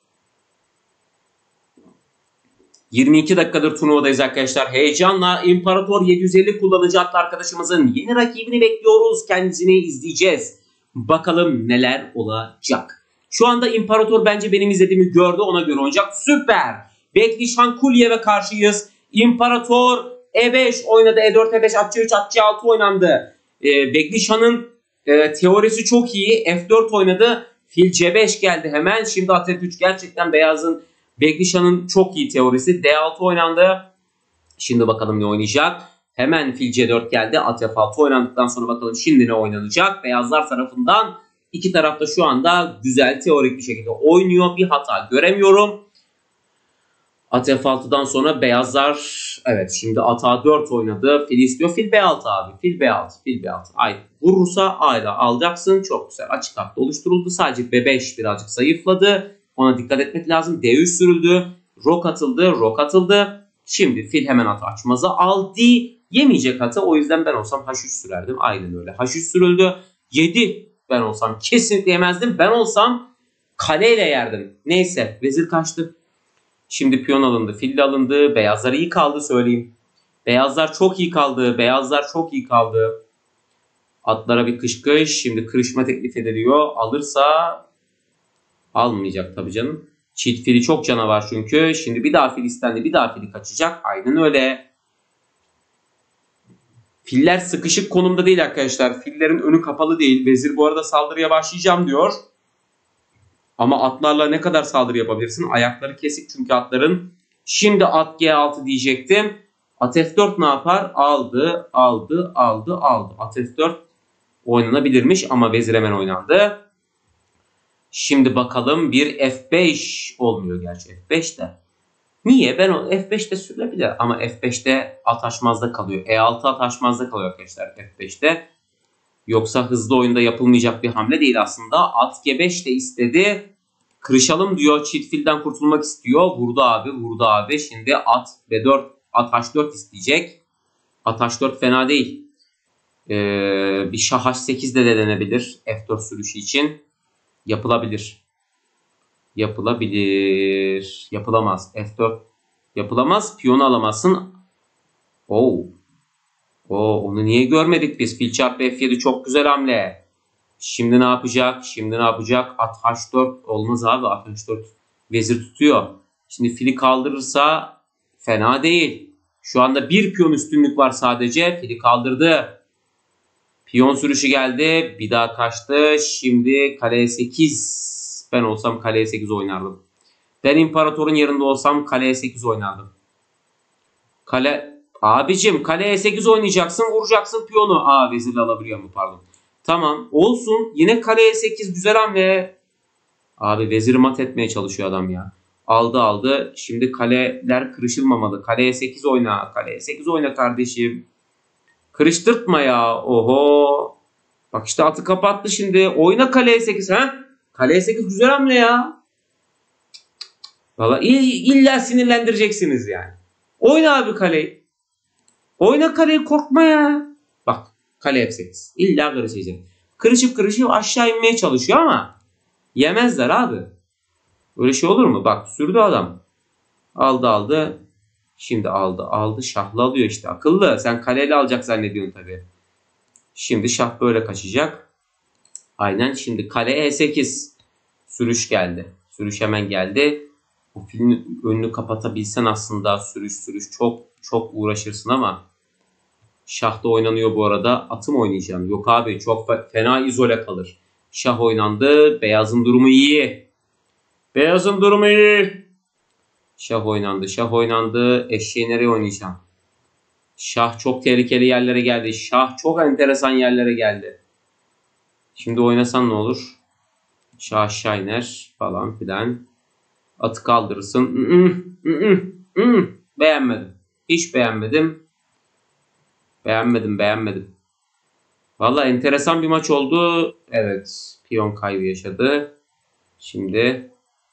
[SPEAKER 1] 22 dakikadır turnuvadayız arkadaşlar. Heyecanla İmparator 750 kullanıcı atlı arkadaşımızın yeni rakibini bekliyoruz. Kendisini izleyeceğiz. Bakalım neler olacak. Şu anda İmparator bence benim izlediğimi gördü. Ona göre oynayacak. Süper. Beklişan Kulyev'e karşıyız. İmparator E5 oynadı. E4, E5, at C3, at C6 oynandı. Beklişan'ın teorisi çok iyi. F4 oynadı. Fil C5 geldi hemen. Şimdi at F3 gerçekten beyazın Beklişan'ın çok iyi teorisi. D6 oynandı. Şimdi bakalım ne oynayacak. Hemen fil C4 geldi. At F6 oynandıktan sonra bakalım şimdi ne oynanacak. Beyazlar tarafından iki tarafta şu anda güzel teorik bir şekilde oynuyor. Bir hata göremiyorum. At F6'dan sonra beyazlar evet şimdi at A4 oynadı. Fil istiyor. Fil B6 abi. Fil B6. Fil B6. Ay vurursa A'yla alacaksın. Çok güzel. Açık hatta oluşturuldu. Sadece B5 birazcık zayıfladı. Ona dikkat etmek lazım. D3 sürüldü. Rok atıldı. Rok atıldı. Şimdi fil hemen atı açmaza aldı. Yemeyecek atı. O yüzden ben olsam H3 sürerdim. Aynen öyle. H3 sürüldü. 7 ben olsam kesinlikle yemezdim. Ben olsam kaleyle yerdim. Neyse vezir kaçtı. Şimdi piyon alındı. Fil de alındı. Beyazlar iyi kaldı söyleyeyim. Beyazlar çok iyi kaldı. Beyazlar çok iyi kaldı. Atlara bir kışkış. Şimdi kırışma teklif ediliyor. Alırsa almayacak tabii canım. Çift fili çok canavar çünkü. Şimdi bir daha fil istendi. Bir daha fili kaçacak. Aynen öyle. Filler sıkışık konumda değil arkadaşlar. Fillerin önü kapalı değil. Vezir bu arada saldırıya başlayacağım diyor. Ama atlarla ne kadar saldırı yapabilirsin? Ayakları kesik çünkü atların. Şimdi at G6 diyecektim. At F4 ne yapar? Aldı, aldı, aldı, aldı. At F4 oynanabilirmiş ama vezir hemen oynandı. Şimdi bakalım bir F5 olmuyor gerçi F5'te. Niye? Ben o F5'te sürülebilir ama F5'te at açmazda kalıyor. E6 at açmazda kalıyor arkadaşlar F5'te. Yoksa hızlı oyunda yapılmayacak bir hamle değil aslında. At G5 de istedi. Kırışalım diyor. Çift filden kurtulmak istiyor. Vurdu abi, vurdu abi. Şimdi at B4, at H4 isteyecek. At H4 fena değil. Bir şah H8 de denenebilir F4 sürüşü için. Yapılabilir. Yapılabilir. Yapılamaz. F4 yapılamaz. Piyonu alamazsın. Oo. Onu niye görmedik biz? Fil çarpı F7 çok güzel hamle. Şimdi ne yapacak? Şimdi ne yapacak? At H4 olmaz abi. At H4 vezir tutuyor. Şimdi fili kaldırırsa fena değil. Şu anda bir piyon üstünlük var sadece. Fili kaldırdı. Piyon sürüşü geldi. Bir daha kaçtı. Şimdi kale 8. Ben olsam kale 8 oynardım. Ben imparatorun yerinde olsam kale 8 oynardım. Kale abicim, kale E8 oynayacaksın, vuracaksın piyonu. Aa, vezirle alabiliyor mu, pardon. Tamam olsun, yine kale E8 güzel hamle. Abi veziri mat etmeye çalışıyor adam ya. Aldı aldı. Şimdi kaleler kırışılmamalı. Kale E8 oyna. Kale E8 oyna kardeşim. Kırıştırtma ya. Oho. Bak işte atı kapattı şimdi. Oyna kale E8 ha. Kale E8 güzel hamle ya. Valla illa sinirlendireceksiniz yani. Oyna abi kaleyi. Oyna kaleyi, korkma ya. Bak kale F8. İlla kırışacak. Kırışıp aşağı inmeye çalışıyor ama yemezler abi. Öyle şey olur mu? Bak sürdü adam. Aldı. Şimdi aldı. Şahlı alıyor işte. Akıllı. Sen kaleyle alacak zannediyorsun tabii. Şimdi şah böyle kaçacak. Aynen, şimdi kale E8. Sürüş geldi. Sürüş hemen geldi. Bu filin önünü kapatabilsen aslında sürüş çok uğraşırsın ama şah da oynanıyor bu arada. Atım oynayacaksın. Yok abi, çok fena izole kalır. Şah oynandı. Beyazın durumu iyi. Şah oynandı. Eşeği nereye oynayacağım? Şah çok tehlikeli yerlere geldi. Şah çok enteresan yerlere geldi. Şimdi oynasan ne olur? Şah aşağı iner falan filan. Atı kaldırırsın. Beğenmedim. Hiç beğenmedim. Beğenmedim. Valla enteresan bir maç oldu. Evet. Piyon kaybı yaşadı. Şimdi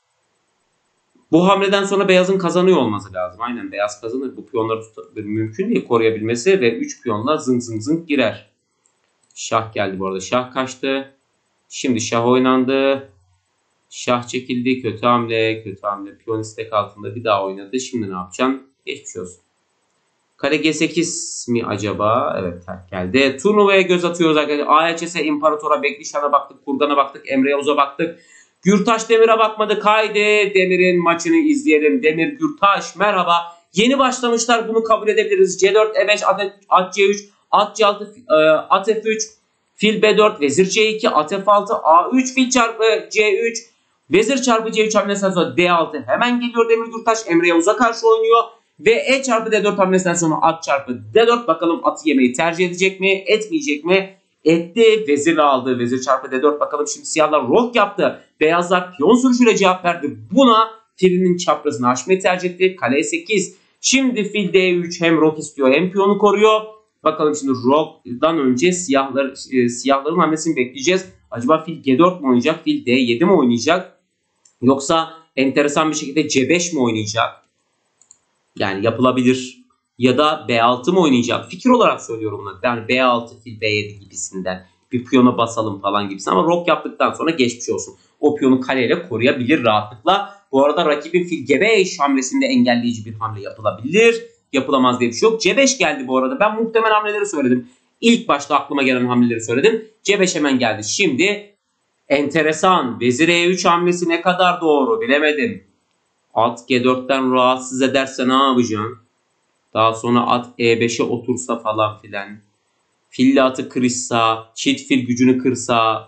[SPEAKER 1] bu hamleden sonra beyazın kazanıyor olması lazım. Aynen, beyaz kazanır. Bu piyonları mümkün değil koruyabilmesi ve 3 piyonla zınk girer. Şah geldi bu arada. Şah kaçtı. Şimdi şah oynandı. Şah çekildi. Kötü hamle. Piyon istek altında bir daha oynadı. Şimdi ne yapacaksın? Geçmiş olsun. Kale G8 mi acaba? Evet, terk geldi. Turnuvaya göz atıyoruz arkadaşlar. AHS İmparator'a, Beklişan'a baktık. Kurgan'a baktık. Emre Yavuz'a baktık. Gürtaş Demir'e bakmadık. Haydi Demir'in maçını izleyelim. Demir Gürtaş merhaba. Yeni başlamışlar, bunu kabul edebiliriz. C4, E5, at C3, at C6, at F3, fil B4, vezir C2, at F6, A3, fil çarpı C3, vezir çarpı C3 hamlesinden sonra D6 hemen geliyor Demir Gürtaş. Emre Yavuz'a karşı oynuyor. Ve E çarpı D4 hamlesinden sonra at çarpı D4. Bakalım atı yemeyi tercih edecek mi? Etmeyecek mi? Etti. Vezir aldı. Vezir çarpı D4. Bakalım şimdi siyahlar rok yaptı. Beyazlar piyon sürüşüyle cevap verdi. Buna filinin çaprazını aşmayı tercih etti. Kale E8. Şimdi fil D3 hem rok istiyor hem piyonu koruyor. Bakalım şimdi rok'dan önce siyahların hamlesini bekleyeceğiz. Acaba fil G4 mi oynayacak? Fil D7 mi oynayacak? Yoksa enteresan bir şekilde C5 mi oynayacak? Yani yapılabilir. Ya da B6 mı oynayacak? Fikir olarak söylüyorum bunu. Yani B6, fil B7 gibisinden. Bir piyona basalım falan gibisinden. Ama rok yaptıktan sonra geçmiş olsun. O piyonu kaleyle koruyabilir rahatlıkla. Bu arada rakibin fil G5 hamlesinde engelleyici bir hamle yapılabilir. Yapılamaz diye bir şey yok. C5 geldi bu arada. Ben muhtemel hamleleri söyledim. İlk başta aklıma gelen hamleleri söyledim. C5 hemen geldi. Şimdi enteresan. Vezir E3 hamlesi ne kadar doğru bilemedim. At G4'ten rahatsız ederse ne yapacaksın? Daha sonra at E5'e otursa falan filan. Fille atı kırışsa, çift fil gücünü kırsa,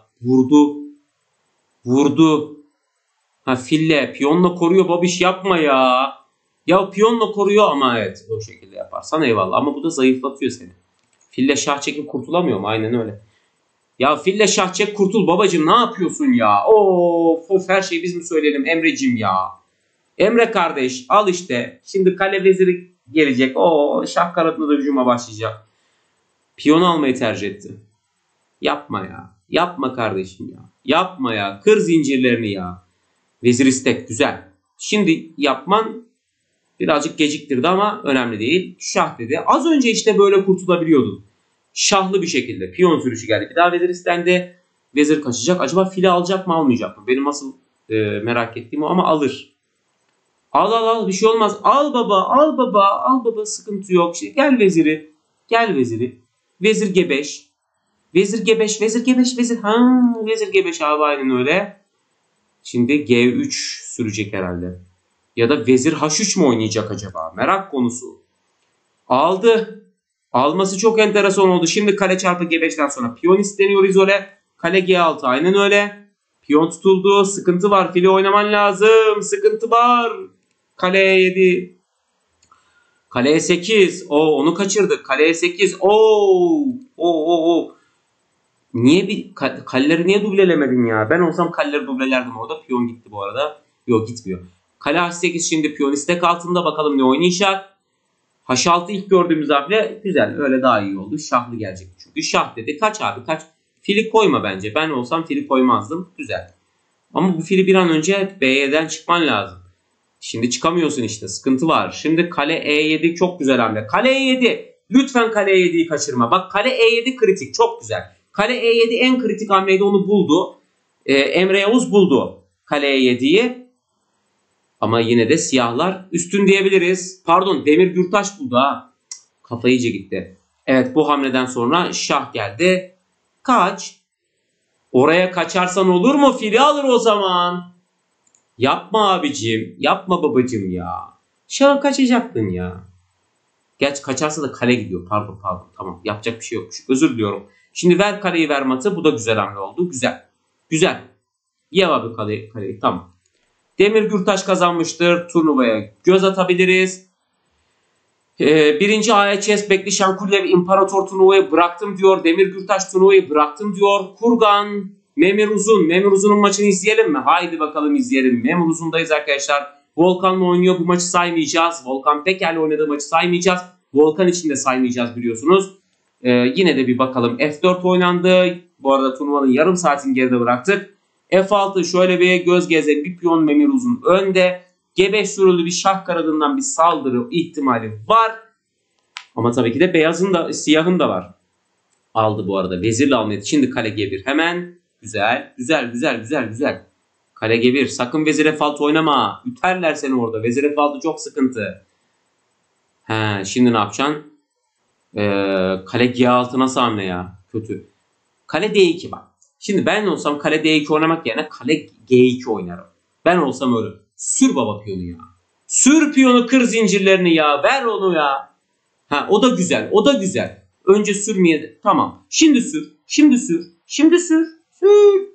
[SPEAKER 1] vurdu. Ha, fille piyonla koruyor babiş, yapma ya. Ya piyonla koruyor ama evet, o şekilde yaparsan eyvallah. Ama bu da zayıflatıyor seni. Fille şah çekip kurtulamıyor mu? Aynen öyle. Ya fille şah çek kurtul babacım, ne yapıyorsun ya? Of, her şeyi biz mi söyleyelim Emrecim ya? Emre kardeş al işte. Şimdi kale veziri gelecek. Şah kanadına da hücuma başlayacak. Piyon almayı tercih etti. Yapma ya. Yapma kardeşim ya. Yapma ya. Kır zincirlerini ya. Vezir istek güzel. Şimdi yapman birazcık geciktirdi ama önemli değil. Şah dedi. Az önce işte böyle kurtulabiliyordun. Şahlı bir şekilde. Piyon sürüşü geldi. Bir daha vezir istendi. Vezir kaçacak. Acaba fili alacak mı almayacak mı? Benim asıl merak ettiğim o, ama alır. Al bir şey olmaz. Al baba sıkıntı yok. Şimdi gel veziri. Vezir G5. Vezir G5. Vezir G5 abi, aynen öyle. Şimdi G3 sürecek herhalde. Ya da vezir H3 mu oynayacak acaba? Merak konusu. Aldı. Alması çok enteresan oldu. Şimdi kale çarpı G5'ten sonra piyon isteniyor izole. Kale G6 aynen öyle. Piyon tutuldu. Sıkıntı var. Fili oynaman lazım. Sıkıntı var. Kale E7. Kaleye 8. Onu kaçırdık. Kaleye 8. Niye kaleleri niye dublelemedin ya? Ben olsam kaleleri dublelerdim orada. Piyon gitti bu arada. Yok, gitmiyor. Kale H8 şimdi piyon istek altında. Bakalım ne oynayacak. H6 ilk gördüğümüz hamle güzel. Öyle daha iyi oldu. Şahlı gelecek çünkü. Şah dedi. Kaç abi kaç. Fili koyma bence. Ben olsam fili koymazdım. Güzel. Ama bu fili bir an önce B'den çıkman lazım. Şimdi çıkamıyorsun işte. Sıkıntı var. Şimdi kale E7 çok güzel hamle. Kale E7. Lütfen kale E7'yi kaçırma. Bak kale E7 kritik. Çok güzel. Kale E7 en kritik hamleydi. Onu buldu. Emre Yavuz buldu. Kale E7'yi. Ama yine de siyahlar üstün diyebiliriz. Pardon, Demir Gürtaş buldu ha. Kafa iyice gitti. Evet, bu hamleden sonra şah geldi. Kaç. Oraya kaçarsan olur mu? Fili alır o zaman. Yapma abicim. Yapma babacım ya. Şahı kaçacaktın ya. Gerçi kaçarsa da kale gidiyor. Pardon. Tamam, yapacak bir şey yokmuş. Özür diliyorum. Şimdi ver kareyi, ver matı. Bu da güzel hamle oldu. Güzel. Ye abi kareyi. Tamam. Demir Gürtaş kazanmıştır. Turnuvaya göz atabiliriz. Birinci AHS Bekli Şankulyev İmparator turnuvayı bıraktım diyor. Demir Gürtaş turnuvayı bıraktım diyor. Kurgan, Memir Uzun. Memir Uzun'un maçını izleyelim mi? Haydi bakalım izleyelim. Memir Uzun'dayız arkadaşlar. Volkan'la oynuyor. Bu maçı saymayacağız. Volkan Peker'le oynadığı maçı saymayacağız. Volkan için de saymayacağız biliyorsunuz. Yine de bir bakalım. F4 oynandı. Bu arada turnuvanın yarım saatini geride bıraktık. F6 şöyle bir göz gezelim. Bir piyon Memir Uzun önde. G5 sürülü bir şah kanadından bir saldırı ihtimali var. Ama tabii ki de siyahın da var. Aldı bu arada. Vezirle almayı. Şimdi kale G1 hemen. Güzel. Kale G1. Sakın vezir F6 oynama. Üterler seni orada. Vezir F6 çok sıkıntı. Şimdi ne yapacaksın? Kale G6 nasıl hamle ya? Kötü. Kale D2 bak. Şimdi ben olsam kale D2 oynamak yerine kale G2 oynarım. Ben olsam öyle. Sür baba piyonu ya. Sür piyonu, kır zincirlerini ya. Ver onu ya. O da güzel. Önce sürmeye. Tamam. Şimdi sür. Sür.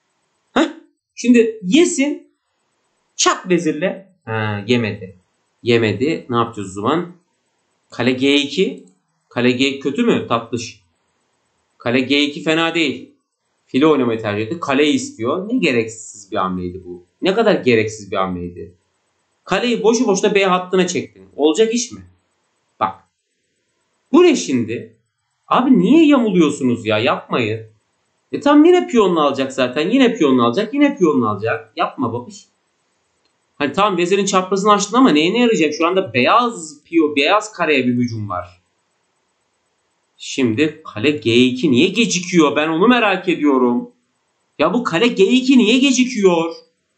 [SPEAKER 1] Şimdi yesin. Çak vezirle. Yemedi. Ne yapacağız o zaman? Kale G2. Kale G kötü mü? Tatlış. Kale G2 fena değil. Fili oynamayı tercih etti. Kaleyi istiyor. Ne gereksiz bir hamleydi bu. Ne kadar gereksiz bir hamleydi. Kaleyi boşu boşuna B hattına çektin. Olacak iş mi? Bak. Bu ne şimdi? Abi niye yamuluyorsunuz ya? Yapmayın. Tam yine piyonunu alacak zaten. Yine piyonunu alacak. Yapma babiş. Hani tamam vezirin çaprazını açtın ama neyine yarayacak? Şu anda beyaz kareye bir hücum var. Şimdi kale G2 niye gecikiyor? Ben onu merak ediyorum. Ya bu kale G2 niye gecikiyor?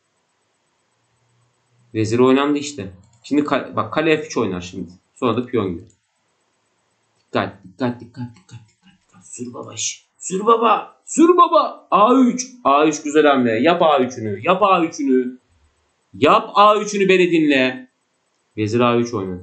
[SPEAKER 1] Vezir oynandı işte. Şimdi bak kale F3 oynar şimdi. Sonra da piyon gidiyor. Dikkat. Sür baba. A3 güzel hamle. Yap A3'ünü beni dinle. Vezir A3 oynar.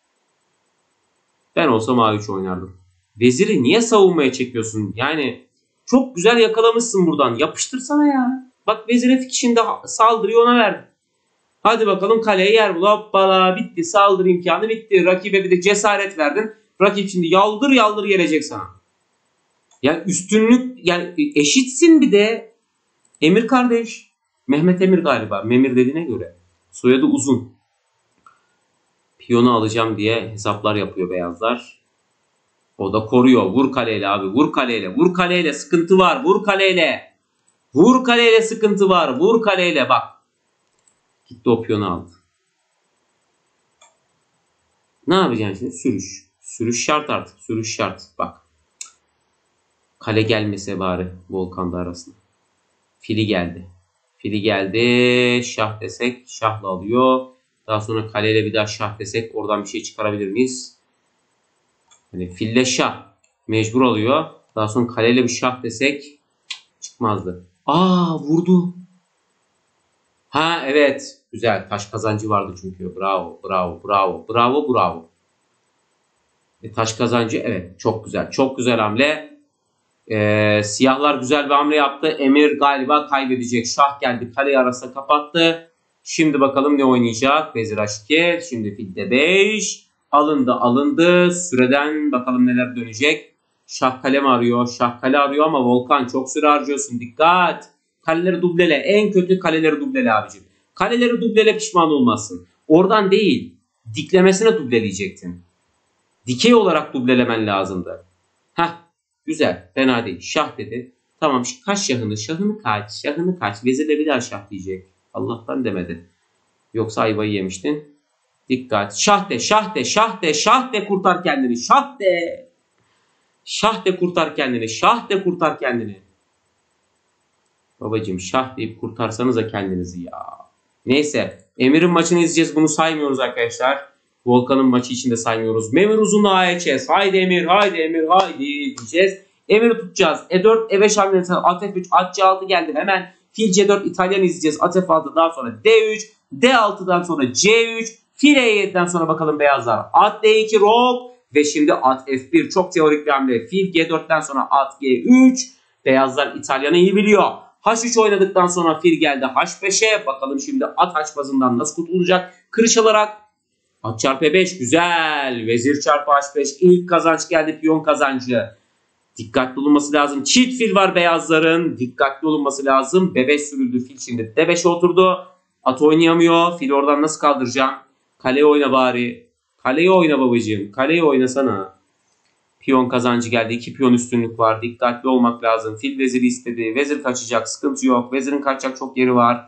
[SPEAKER 1] Ben olsam A3 oynardım. Veziri niye savunmaya çekiyorsun? Yani çok güzel yakalamışsın buradan. Yapıştırsana ya. Bak vezir F2 şimdi saldırıyı ona ver. Hadi bakalım kaleye yer bul. Hoppala bitti. Saldırı imkanı bitti. Rakibe bir de cesaret verdin. Rakip şimdi yaldır gelecek sana. Yani üstünlük, yani eşitsin bir de. Emir kardeş. Mehmet Emir galiba. Memir dediğine göre. Soyadı uzun. Piyonu alacağım diye hesaplar yapıyor beyazlar. O da koruyor. Vur kaleyle abi. Vur kaleyle. Sıkıntı var. Vur kaleyle sıkıntı var. Vur kaleyle bak. Gitti o piyonu aldı. Ne yapacaksın şimdi? Sürüş. Sürüş şart artık. Sürüş şart. Bak. Kale gelmese bari Volkan'da arasında. Fili geldi. Şah desek. Şahla alıyor. Daha sonra kaleyle bir daha şah desek. Oradan bir şey çıkarabilir miyiz? Hani fille şah. Mecbur alıyor. Daha sonra kaleyle bir şah desek. Çıkmazdı. Vurdu. Evet. Güzel. Taş kazancı vardı çünkü. Bravo. Taş kazancı evet. Çok güzel. Çok güzel hamle. Siyahlar güzel bir hamle yaptı. Emir galiba kaybedecek. Şah geldi. Kaleyi arasına kapattı. Şimdi bakalım ne oynayacak. Vezir H2. Şimdi fil D5. Alındı alındı. Süreden bakalım neler dönecek. Şah kale mi arıyor? Şah kale arıyor ama Volkan çok süre harcıyorsun. Dikkat. Kaleleri dublele. En kötü kaleleri dublele abicim. Kaleleri dublele, pişman olmazsın. Oradan değil. Diklemesine dubleleyecektin. Dikey olarak dublelemen lazımdı. Hah. Güzel. Fena değil. Şah dedi. Tamam. Kaç şahını? Şahını kaç. Şahını kaç. Vezirle bir daha şah diyecek. Allah'tan demedi. Yoksa ayvayı yemiştin. Dikkat. Şah de. Şah de. Şah de. Şah de, kurtar kendini. Şah de. Şah de, kurtar kendini. Şah de, kurtar kendini. Babacım şah deyip kurtarsanıza kendinizi ya. Neyse. Emir'in maçını izleyeceğiz. Bunu saymıyoruz arkadaşlar. Volkan'ın maçı için de saymıyoruz. Memir Uzun'la AEÇS. Haydi Emir. Haydi Emir. Haydi diyeceğiz. Emir'i tutacağız. E4, E5 hamlesi. At F3. At C6 geldi. Hemen fil C4 İtalyan izleyeceğiz. At F6 daha sonra D3. D6'dan sonra C3. Fil E7'den sonra bakalım beyazlar. At D2 rok. Ve şimdi at F1. Çok teorik bir hamle. Fil G4'ten sonra at G3. Beyazlar İtalyan'ı iyi biliyor. H3 oynadıktan sonra fil geldi H5'e. Bakalım şimdi at H-bazından nasıl kurtulacak? Kırış alarak at çarpı 5 güzel. Vezir çarpı H5 ilk kazanç geldi, piyon kazancı. Dikkatli olunması lazım. Çift fil var beyazların. Dikkatli olunması lazım. B5 sürüldü, fil şimdi D5'e oturdu. At oynayamıyor. Fil oradan nasıl kaldıracağım? Kaleye oyna bari. Kaleyi oyna babacığım. Kaleyi oynasana. Piyon kazancı geldi. 2 piyon üstünlük var. Dikkatli olmak lazım. Fil veziri istedi. Vezir kaçacak. Sıkıntı yok. Vezirin kaçacak çok yeri var.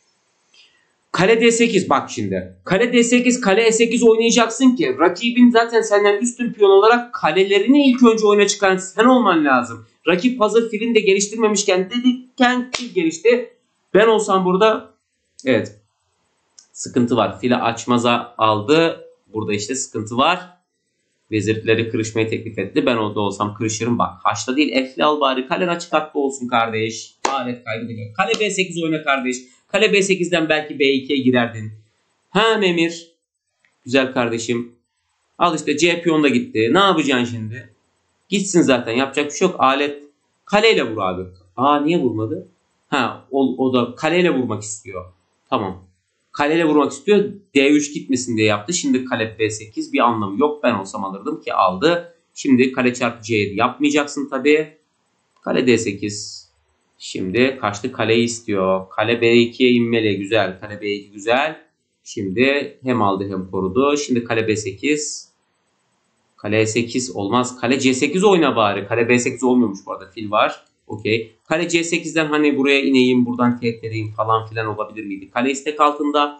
[SPEAKER 1] Kale D8 bak şimdi. Kale D8, kale E8 oynayacaksın ki rakibin zaten senden üstün piyon olarak kalelerini ilk önce oyuna çıkan sen olman lazım. Rakip hazır filini de geliştirmemişken dedikken fil gelişti. Ben olsam burada evet sıkıntı var. Fili açmaza aldı. Burada işte sıkıntı var. Vezirleri kırışmayı teklif etti. Ben orada olsam kırışırım. Bak haçta değil F'li al bari. Kalen açık hatta olsun kardeş. Alet kaybı değil. Kale B8 oyna kardeş. Kale B8'den belki B2'ye girerdin. Ha Memir. Güzel kardeşim. Al işte C piyon da gitti. Ne yapacaksın şimdi? Gitsin zaten. Yapacak bir şey yok. Alet kaleyle vur abi. Aa niye vurmadı? Ha o da kaleyle vurmak istiyor. Tamam. Kaleyle vurmak istiyor. D3 gitmesin diye yaptı. Şimdi kale B8 bir anlamı yok. Ben olsam alırdım ki aldı. Şimdi kale çarpı C7 yapmayacaksın tabii. Kale D8. Şimdi kaçtı, kaleyi istiyor. Kale B2'ye inmeli. Güzel. Kale B2 güzel. Şimdi hem aldı hem korudu. Şimdi kale B8. Kale E8 olmaz. Kale C8 oyna bari. Kale B8 olmuyormuş bu arada. Fil var. Okey. Kale C8'den hani buraya ineyim, buradan tehdit edeyim falan filan olabilir miydi? Kale istek altında.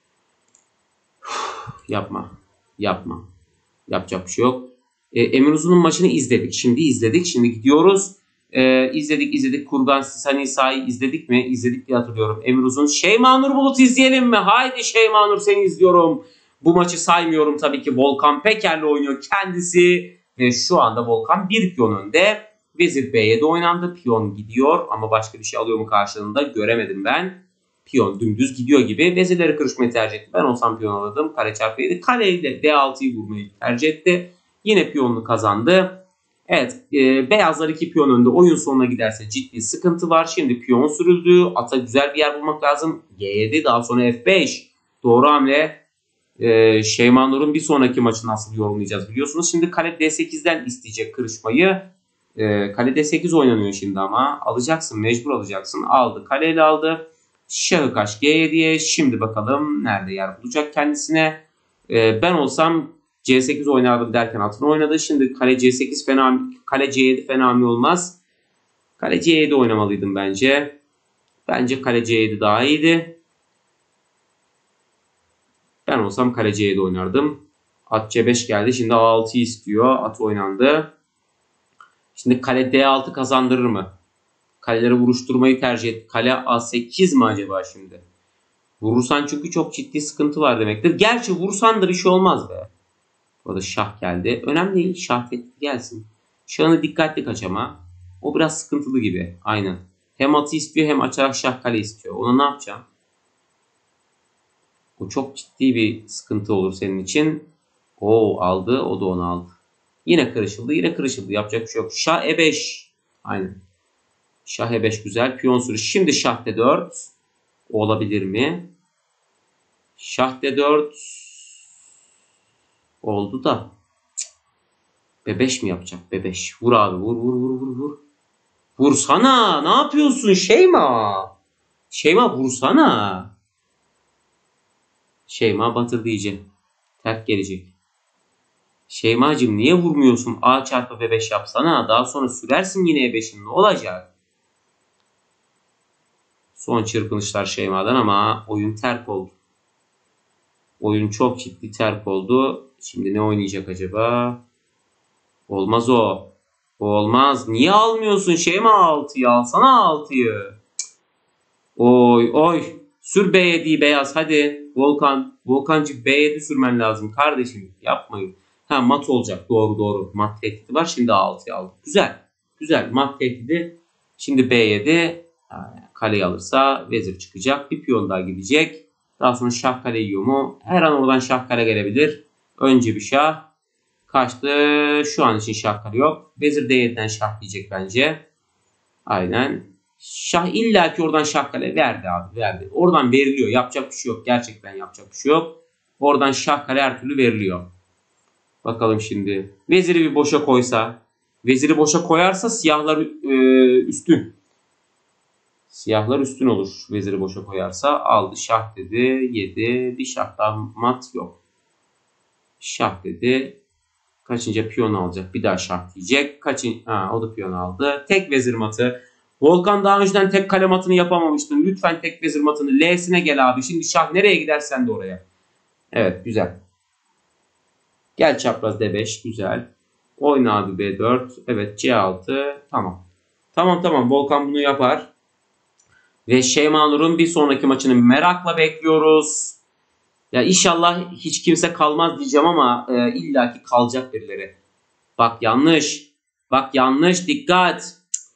[SPEAKER 1] Yapma. Yapma. Yapacak bir şey yok. Emir Uzun'un maçını izledik. Şimdi izledik. Şimdi gidiyoruz. İzledik. Kurgan Sisanisa'yı izledik mi? İzledik diye hatırlıyorum. Emir Uzun. Şeyma Bulut izleyelim mi? Haydi Şeyma seni izliyorum. Bu maçı saymıyorum tabii ki. Volkan Peker'le oynuyor kendisi. Ve şu anda Volkan bir piyon önde. Vezir B7 oynandı. Piyon gidiyor ama başka bir şey alıyor mu karşılığında göremedim ben. Piyon dümdüz gidiyor gibi. Vezirleri kırışmayı tercih etti. Ben olsam piyon alırdım. Kale çarpı 7. Kaleyle D6'yı vurmayı tercih etti. Yine piyonunu kazandı. Evet. Beyazlar 2 piyon önde. Oyun sonuna giderse ciddi sıkıntı var. Şimdi piyon sürüldü. Ata güzel bir yer bulmak lazım. G7 daha sonra F5. Doğru hamle. Şeyma Nur'un bir sonraki maçı nasıl yorumlayacağız biliyorsunuz. Şimdi kale D8'den isteyecek kırışmayı. Kale D8 oynanıyor şimdi ama. Alacaksın. Mecbur alacaksın. Aldı. Kaleyle aldı. Şahı kaç G7'ye. Şimdi bakalım nerede yer bulacak kendisine. Ben olsam C8 oynardım derken atını oynadı. Şimdi kale C8 fena, kale C7 fena mı olmaz? Kale C7 oynamalıydım bence. Bence kale C7 daha iyiydi. Ben olsam kale C7 oynardım. At C5 geldi. Şimdi A6 istiyor. At oynandı. Şimdi kale D6 kazandırır mı? Kaleleri vuruşturmayı tercih et. Kale A8 mi acaba şimdi? Vurursan çünkü çok ciddi sıkıntı var demektir. Gerçi vursan da bir şey olmaz be. Burada şah geldi. Önemli değil. Şah tehdit gelsin. Şahını dikkatli kaç ama. O biraz sıkıntılı gibi. Aynen. Hem atı istiyor hem açarak şah kale istiyor. Ona ne yapacağım? O çok ciddi bir sıkıntı olur senin için. O aldı. O da onu aldı. Yine kırışıldı. Yine kırışıldı. Yapacak bir şey yok. Şah E5. Aynen. Şah E5 güzel. Piyon sürüş. Şimdi şah D4. Olabilir mi? Şah D4. Oldu da. B5 mi yapacak? B5. Vur abi. Vur vur vur vur vur. Vursana. Ne yapıyorsun Şeyma? Şeyma vursana. Şeyma batırdı iyice. Terk gelecek. Şeymacığım niye vurmuyorsun? A çarpı B5 yapsana. Daha sonra sürersin yine E5'in. Ne olacak? Son çırpınışlar Şeyma'dan ama oyun terk oldu. Oyun çok ciddi terk oldu. Şimdi ne oynayacak acaba? Olmaz o. O olmaz. Niye almıyorsun Şeyma 6'yı? Alsana 6'yı. Oy oy. Sür B7'yi beyaz hadi. Volkan. Volkancık B7 sürmen lazım kardeşim. Yapmayın. Ha mat olacak. Doğru doğru. Mat tehdidi var. Şimdi A6'yı aldık. Güzel. Güzel. Mat tehdidi. Şimdi B7. Kaleyi alırsa vezir çıkacak. Bir piyon daha gidecek. Daha sonra şah kale yiyor mu? Her an oradan şah kale gelebilir. Önce bir şah. Kaçtı. Şu an için şah kale yok. Vezir D7'den şah diyecek bence. Aynen. Şah illaki oradan şah kale verdi abi. Verdi. Oradan veriliyor. Yapacak bir şey yok. Gerçekten yapacak bir şey yok. Oradan şah kale her türlü veriliyor. Bakalım şimdi. Veziri bir boşa koysa. Veziri boşa koyarsa siyahlar üstün. Siyahlar üstün olur. Veziri boşa koyarsa. Aldı şah dedi. Yedi. Bir şah daha mat yok. Şah dedi. Kaçınca piyon alacak. Bir daha şah diyecek. O da piyon aldı. Tek vezir matı. Volkan daha önceden tek kale matını yapamamıştın. Lütfen tek vezir matını. L'sine gel abi. Şimdi şah nereye gidersen de oraya. Evet güzel. Gel çapraz D5. Güzel. Oyna abi B4. Evet C6. Tamam. Tamam. Volkan bunu yapar. Ve Şeyma Nur'un bir sonraki maçını merakla bekliyoruz. Ya inşallah hiç kimse kalmaz diyeceğim ama illaki kalacak birileri. Bak yanlış. Bak yanlış. Dikkat.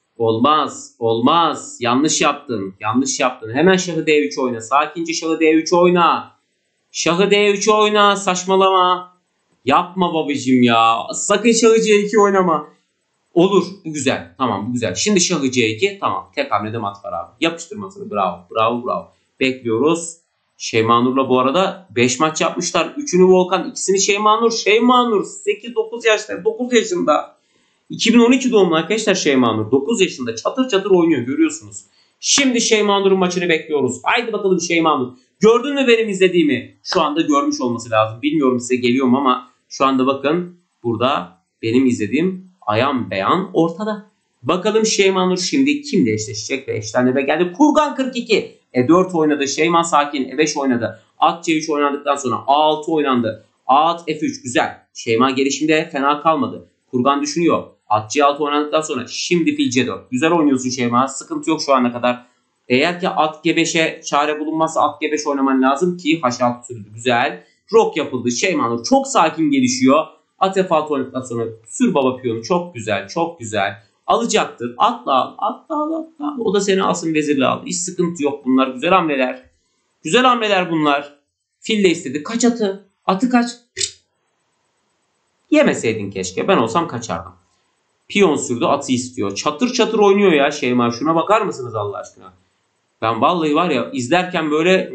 [SPEAKER 1] Olmaz. Yanlış yaptın. Hemen şahı D3 oyna. Sakince şahı D3 oyna. Şahı D3 oyna. Saçmalama. Yapma babacığım ya. Sakın şahı C2 oynama. Olur. Bu güzel. Tamam bu güzel. Şimdi şahı C2. Tamam. Tek hamlede mat var abi. Yapıştır matını. Bravo. Bekliyoruz. Şeyma Nur'la bu arada 5 maç yapmışlar. 3'ünü Volkan, ikisini Şeyma Nur. 8-9 yaşında. 9 yaşında. 2012 doğumlu arkadaşlar Şeyma Nur. 9 yaşında. Çatır çatır oynuyor görüyorsunuz. Şimdi Şeyma Nur'un maçını bekliyoruz. Haydi bakalım Şeyma Nur. Gördün mü benim izlediğimi? Şu anda görmüş olması lazım. Bilmiyorum size geliyor mu ama şu anda bakın burada benim izlediğim ayan beyan ortada. Bakalım Şeyma Nur şimdi kimle eşleşecek ve eşlendirme geldi. Kurgan 42. E4 oynadı. Şeyma sakin. E5 oynadı. At C3 oynandıktan sonra A6 oynandı. At F3 güzel. Şeyma gelişimde fena kalmadı. Kurgan düşünüyor. At C6 oynandıktan sonra şimdi fil C4. Güzel oynuyorsun Şeyma. Sıkıntı yok şu ana kadar. Eğer ki at G5'e çare bulunmazsa at G5 oynaman lazım ki H6 sürüldü. Güzel. Rok yapıldı. Şeyma Nur çok sakin gelişiyor. At F6 oynadıktan sonra sür baba piyonu. Çok güzel. Alacaktır. Atla al. O da seni alsın vezirle al. Hiç sıkıntı yok bunlar. Güzel hamleler bunlar. Fil de istedi. Kaç atı? Atı kaç? Yemeseydin keşke. Ben olsam kaçardım. Piyon sürdü. Atı istiyor. Çatır çatır oynuyor ya Şeyma. Şuna bakar mısınız Allah aşkına? Ben vallahi var ya izlerken böyle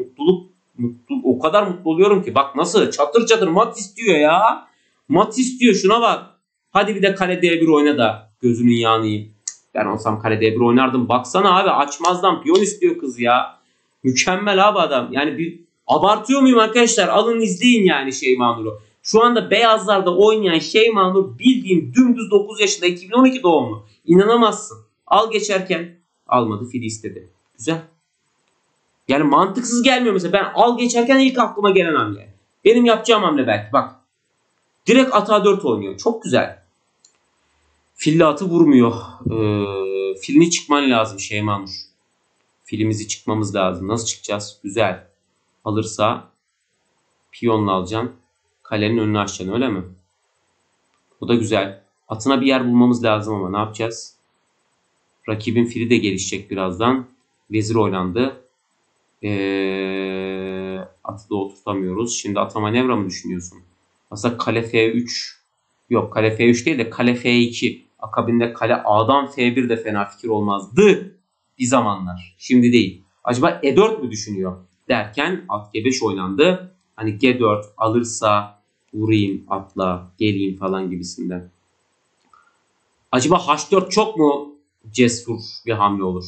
[SPEAKER 1] o kadar mutlu oluyorum ki. Bak nasıl çatır çatır mat istiyor ya. Mat istiyor şuna bak. Hadi bir de kale D1 oyna da gözünün yağını yiyeyim. Ben olsam kale D1 oynardım. Baksana abi açmazdan piyon istiyor kız ya. Mükemmel abi adam. Yani bir abartıyor muyum arkadaşlar? Alın izleyin yani Şeyma Nur'u. Şu anda beyazlarda oynayan Şeyma Nur bildiğin dümdüz 9 yaşında 2012 doğumlu. İnanamazsın. Al geçerken almadı fili istedi. Güzel. Yani mantıksız gelmiyor mesela. Ben al geçerken ilk aklıma gelen hamle. Benim yapacağım hamle belki. Bak. Direkt ata 4 oynuyor. Çok güzel. Filli atı vurmuyor. Filini çıkman lazım Şeyma Nur. Filimizi çıkmamız lazım. Nasıl çıkacağız? Güzel. Alırsa piyonla alacaksın. Kalenin önünü açacaksın öyle mi? O da güzel. Atına bir yer bulmamız lazım ama ne yapacağız? Rakibin fili de gelişecek birazdan. Vezir oynandı. Atı da oturtamıyoruz. Şimdi ata manevra mı düşünüyorsun? Aslında kale F3. Yok kale F3 değil de kale F2. Akabinde kale A'dan F1 de fena fikir olmazdı. Bir zamanlar. Şimdi değil. Acaba E4 mü düşünüyor? Derken at G5 oynandı. Hani G4 alırsa vurayım atla geleyim falan gibisinden. Acaba H4 çok mu cesur bir hamle olur?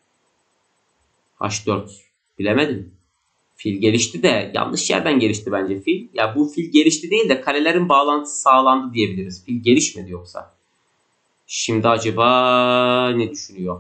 [SPEAKER 1] H4 bilemedim. Fil gelişti de yanlış yerden gelişti bence fil. Ya bu fil gelişti değil de kalelerin bağlantısı sağlandı diyebiliriz. Fil gelişmedi yoksa. Şimdi acaba ne düşünüyor?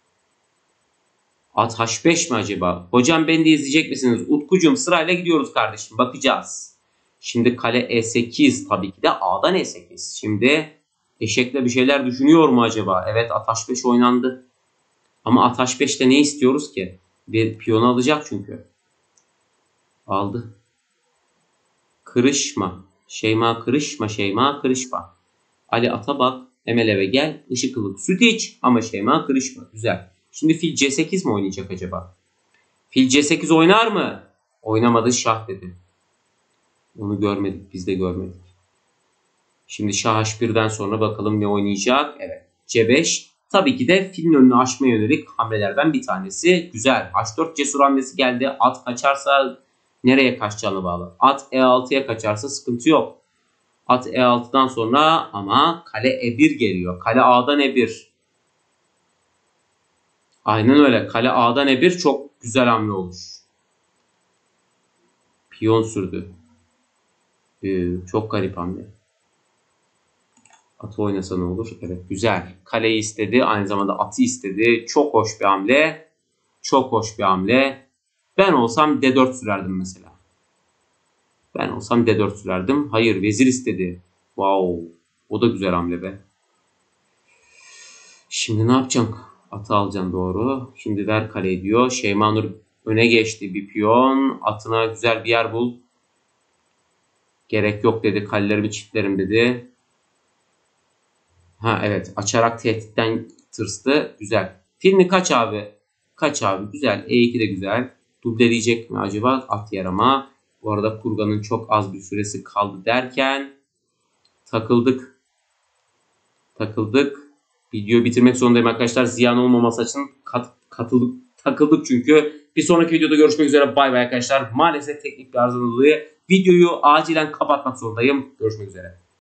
[SPEAKER 1] At H5 mi acaba? Hocam beni de izleyecek misiniz? Utkucuğum sırayla gidiyoruz kardeşim. Bakacağız. Şimdi kale E8. Tabii ki de A'dan E8. Şimdi eşekle bir şeyler düşünüyor mu acaba? Evet at H5 oynandı. Ama at H5'te ne istiyoruz ki? Bir piyonu alacak çünkü. Aldı. Kırışma. Şeyma kırışma. Şeyma kırışma. Ali ata bak. Emel eve gel. Işık ılık süt iç. Ama Şeyma kırışma. Güzel. Şimdi fil C8 mi oynayacak acaba? Fil C8 oynar mı? Oynamadı şah dedi. Onu görmedik. Biz de görmedik. Şimdi şah H1'den sonra bakalım ne oynayacak. Evet. C5. Tabii ki de filin önünü aşmaya yönelik hamlelerden bir tanesi. Güzel. H4 cesur hamlesi geldi. At kaçarsa nereye kaçacağına bağlı. At E6'ya kaçarsa sıkıntı yok. At E6'dan sonra ama kale E1 geliyor. Kale A'dan E1. Aynen öyle. Kale A'dan E1 çok güzel hamle olur. Piyon sürdü. Çok garip hamle. Atı oynasa ne olur? Evet güzel. Kaleyi istedi. Aynı zamanda atı istedi. Çok hoş bir hamle. Çok hoş bir hamle. Ben olsam D4 sürerdim mesela. Ben olsam D4 sürerdim. Hayır vezir istedi. Wow. O da güzel hamle be. Şimdi ne yapacağım? Atı alacaksın doğru. Şimdi ver kaleyi diyor. Şeyma Nur öne geçti bir piyon. Atına güzel bir yer bul. Gerek yok dedi. Kalelerimi çiftlerim dedi. Ha evet. Açarak tehditten tırstı. Güzel. Filmi kaç abi? Kaç abi? Güzel. E2 de güzel. Dubleleyecek mi acaba? At yer ama. Bu arada kurganın çok az bir süresi kaldı derken takıldık. Takıldık. Videoyu bitirmek zorundayım arkadaşlar. Ziyan olmaması için takıldık çünkü. Bir sonraki videoda görüşmek üzere. Bay bay arkadaşlar. Maalesef teknik bir arızadan dolayı videoyu acilen kapatmak zorundayım. Görüşmek üzere.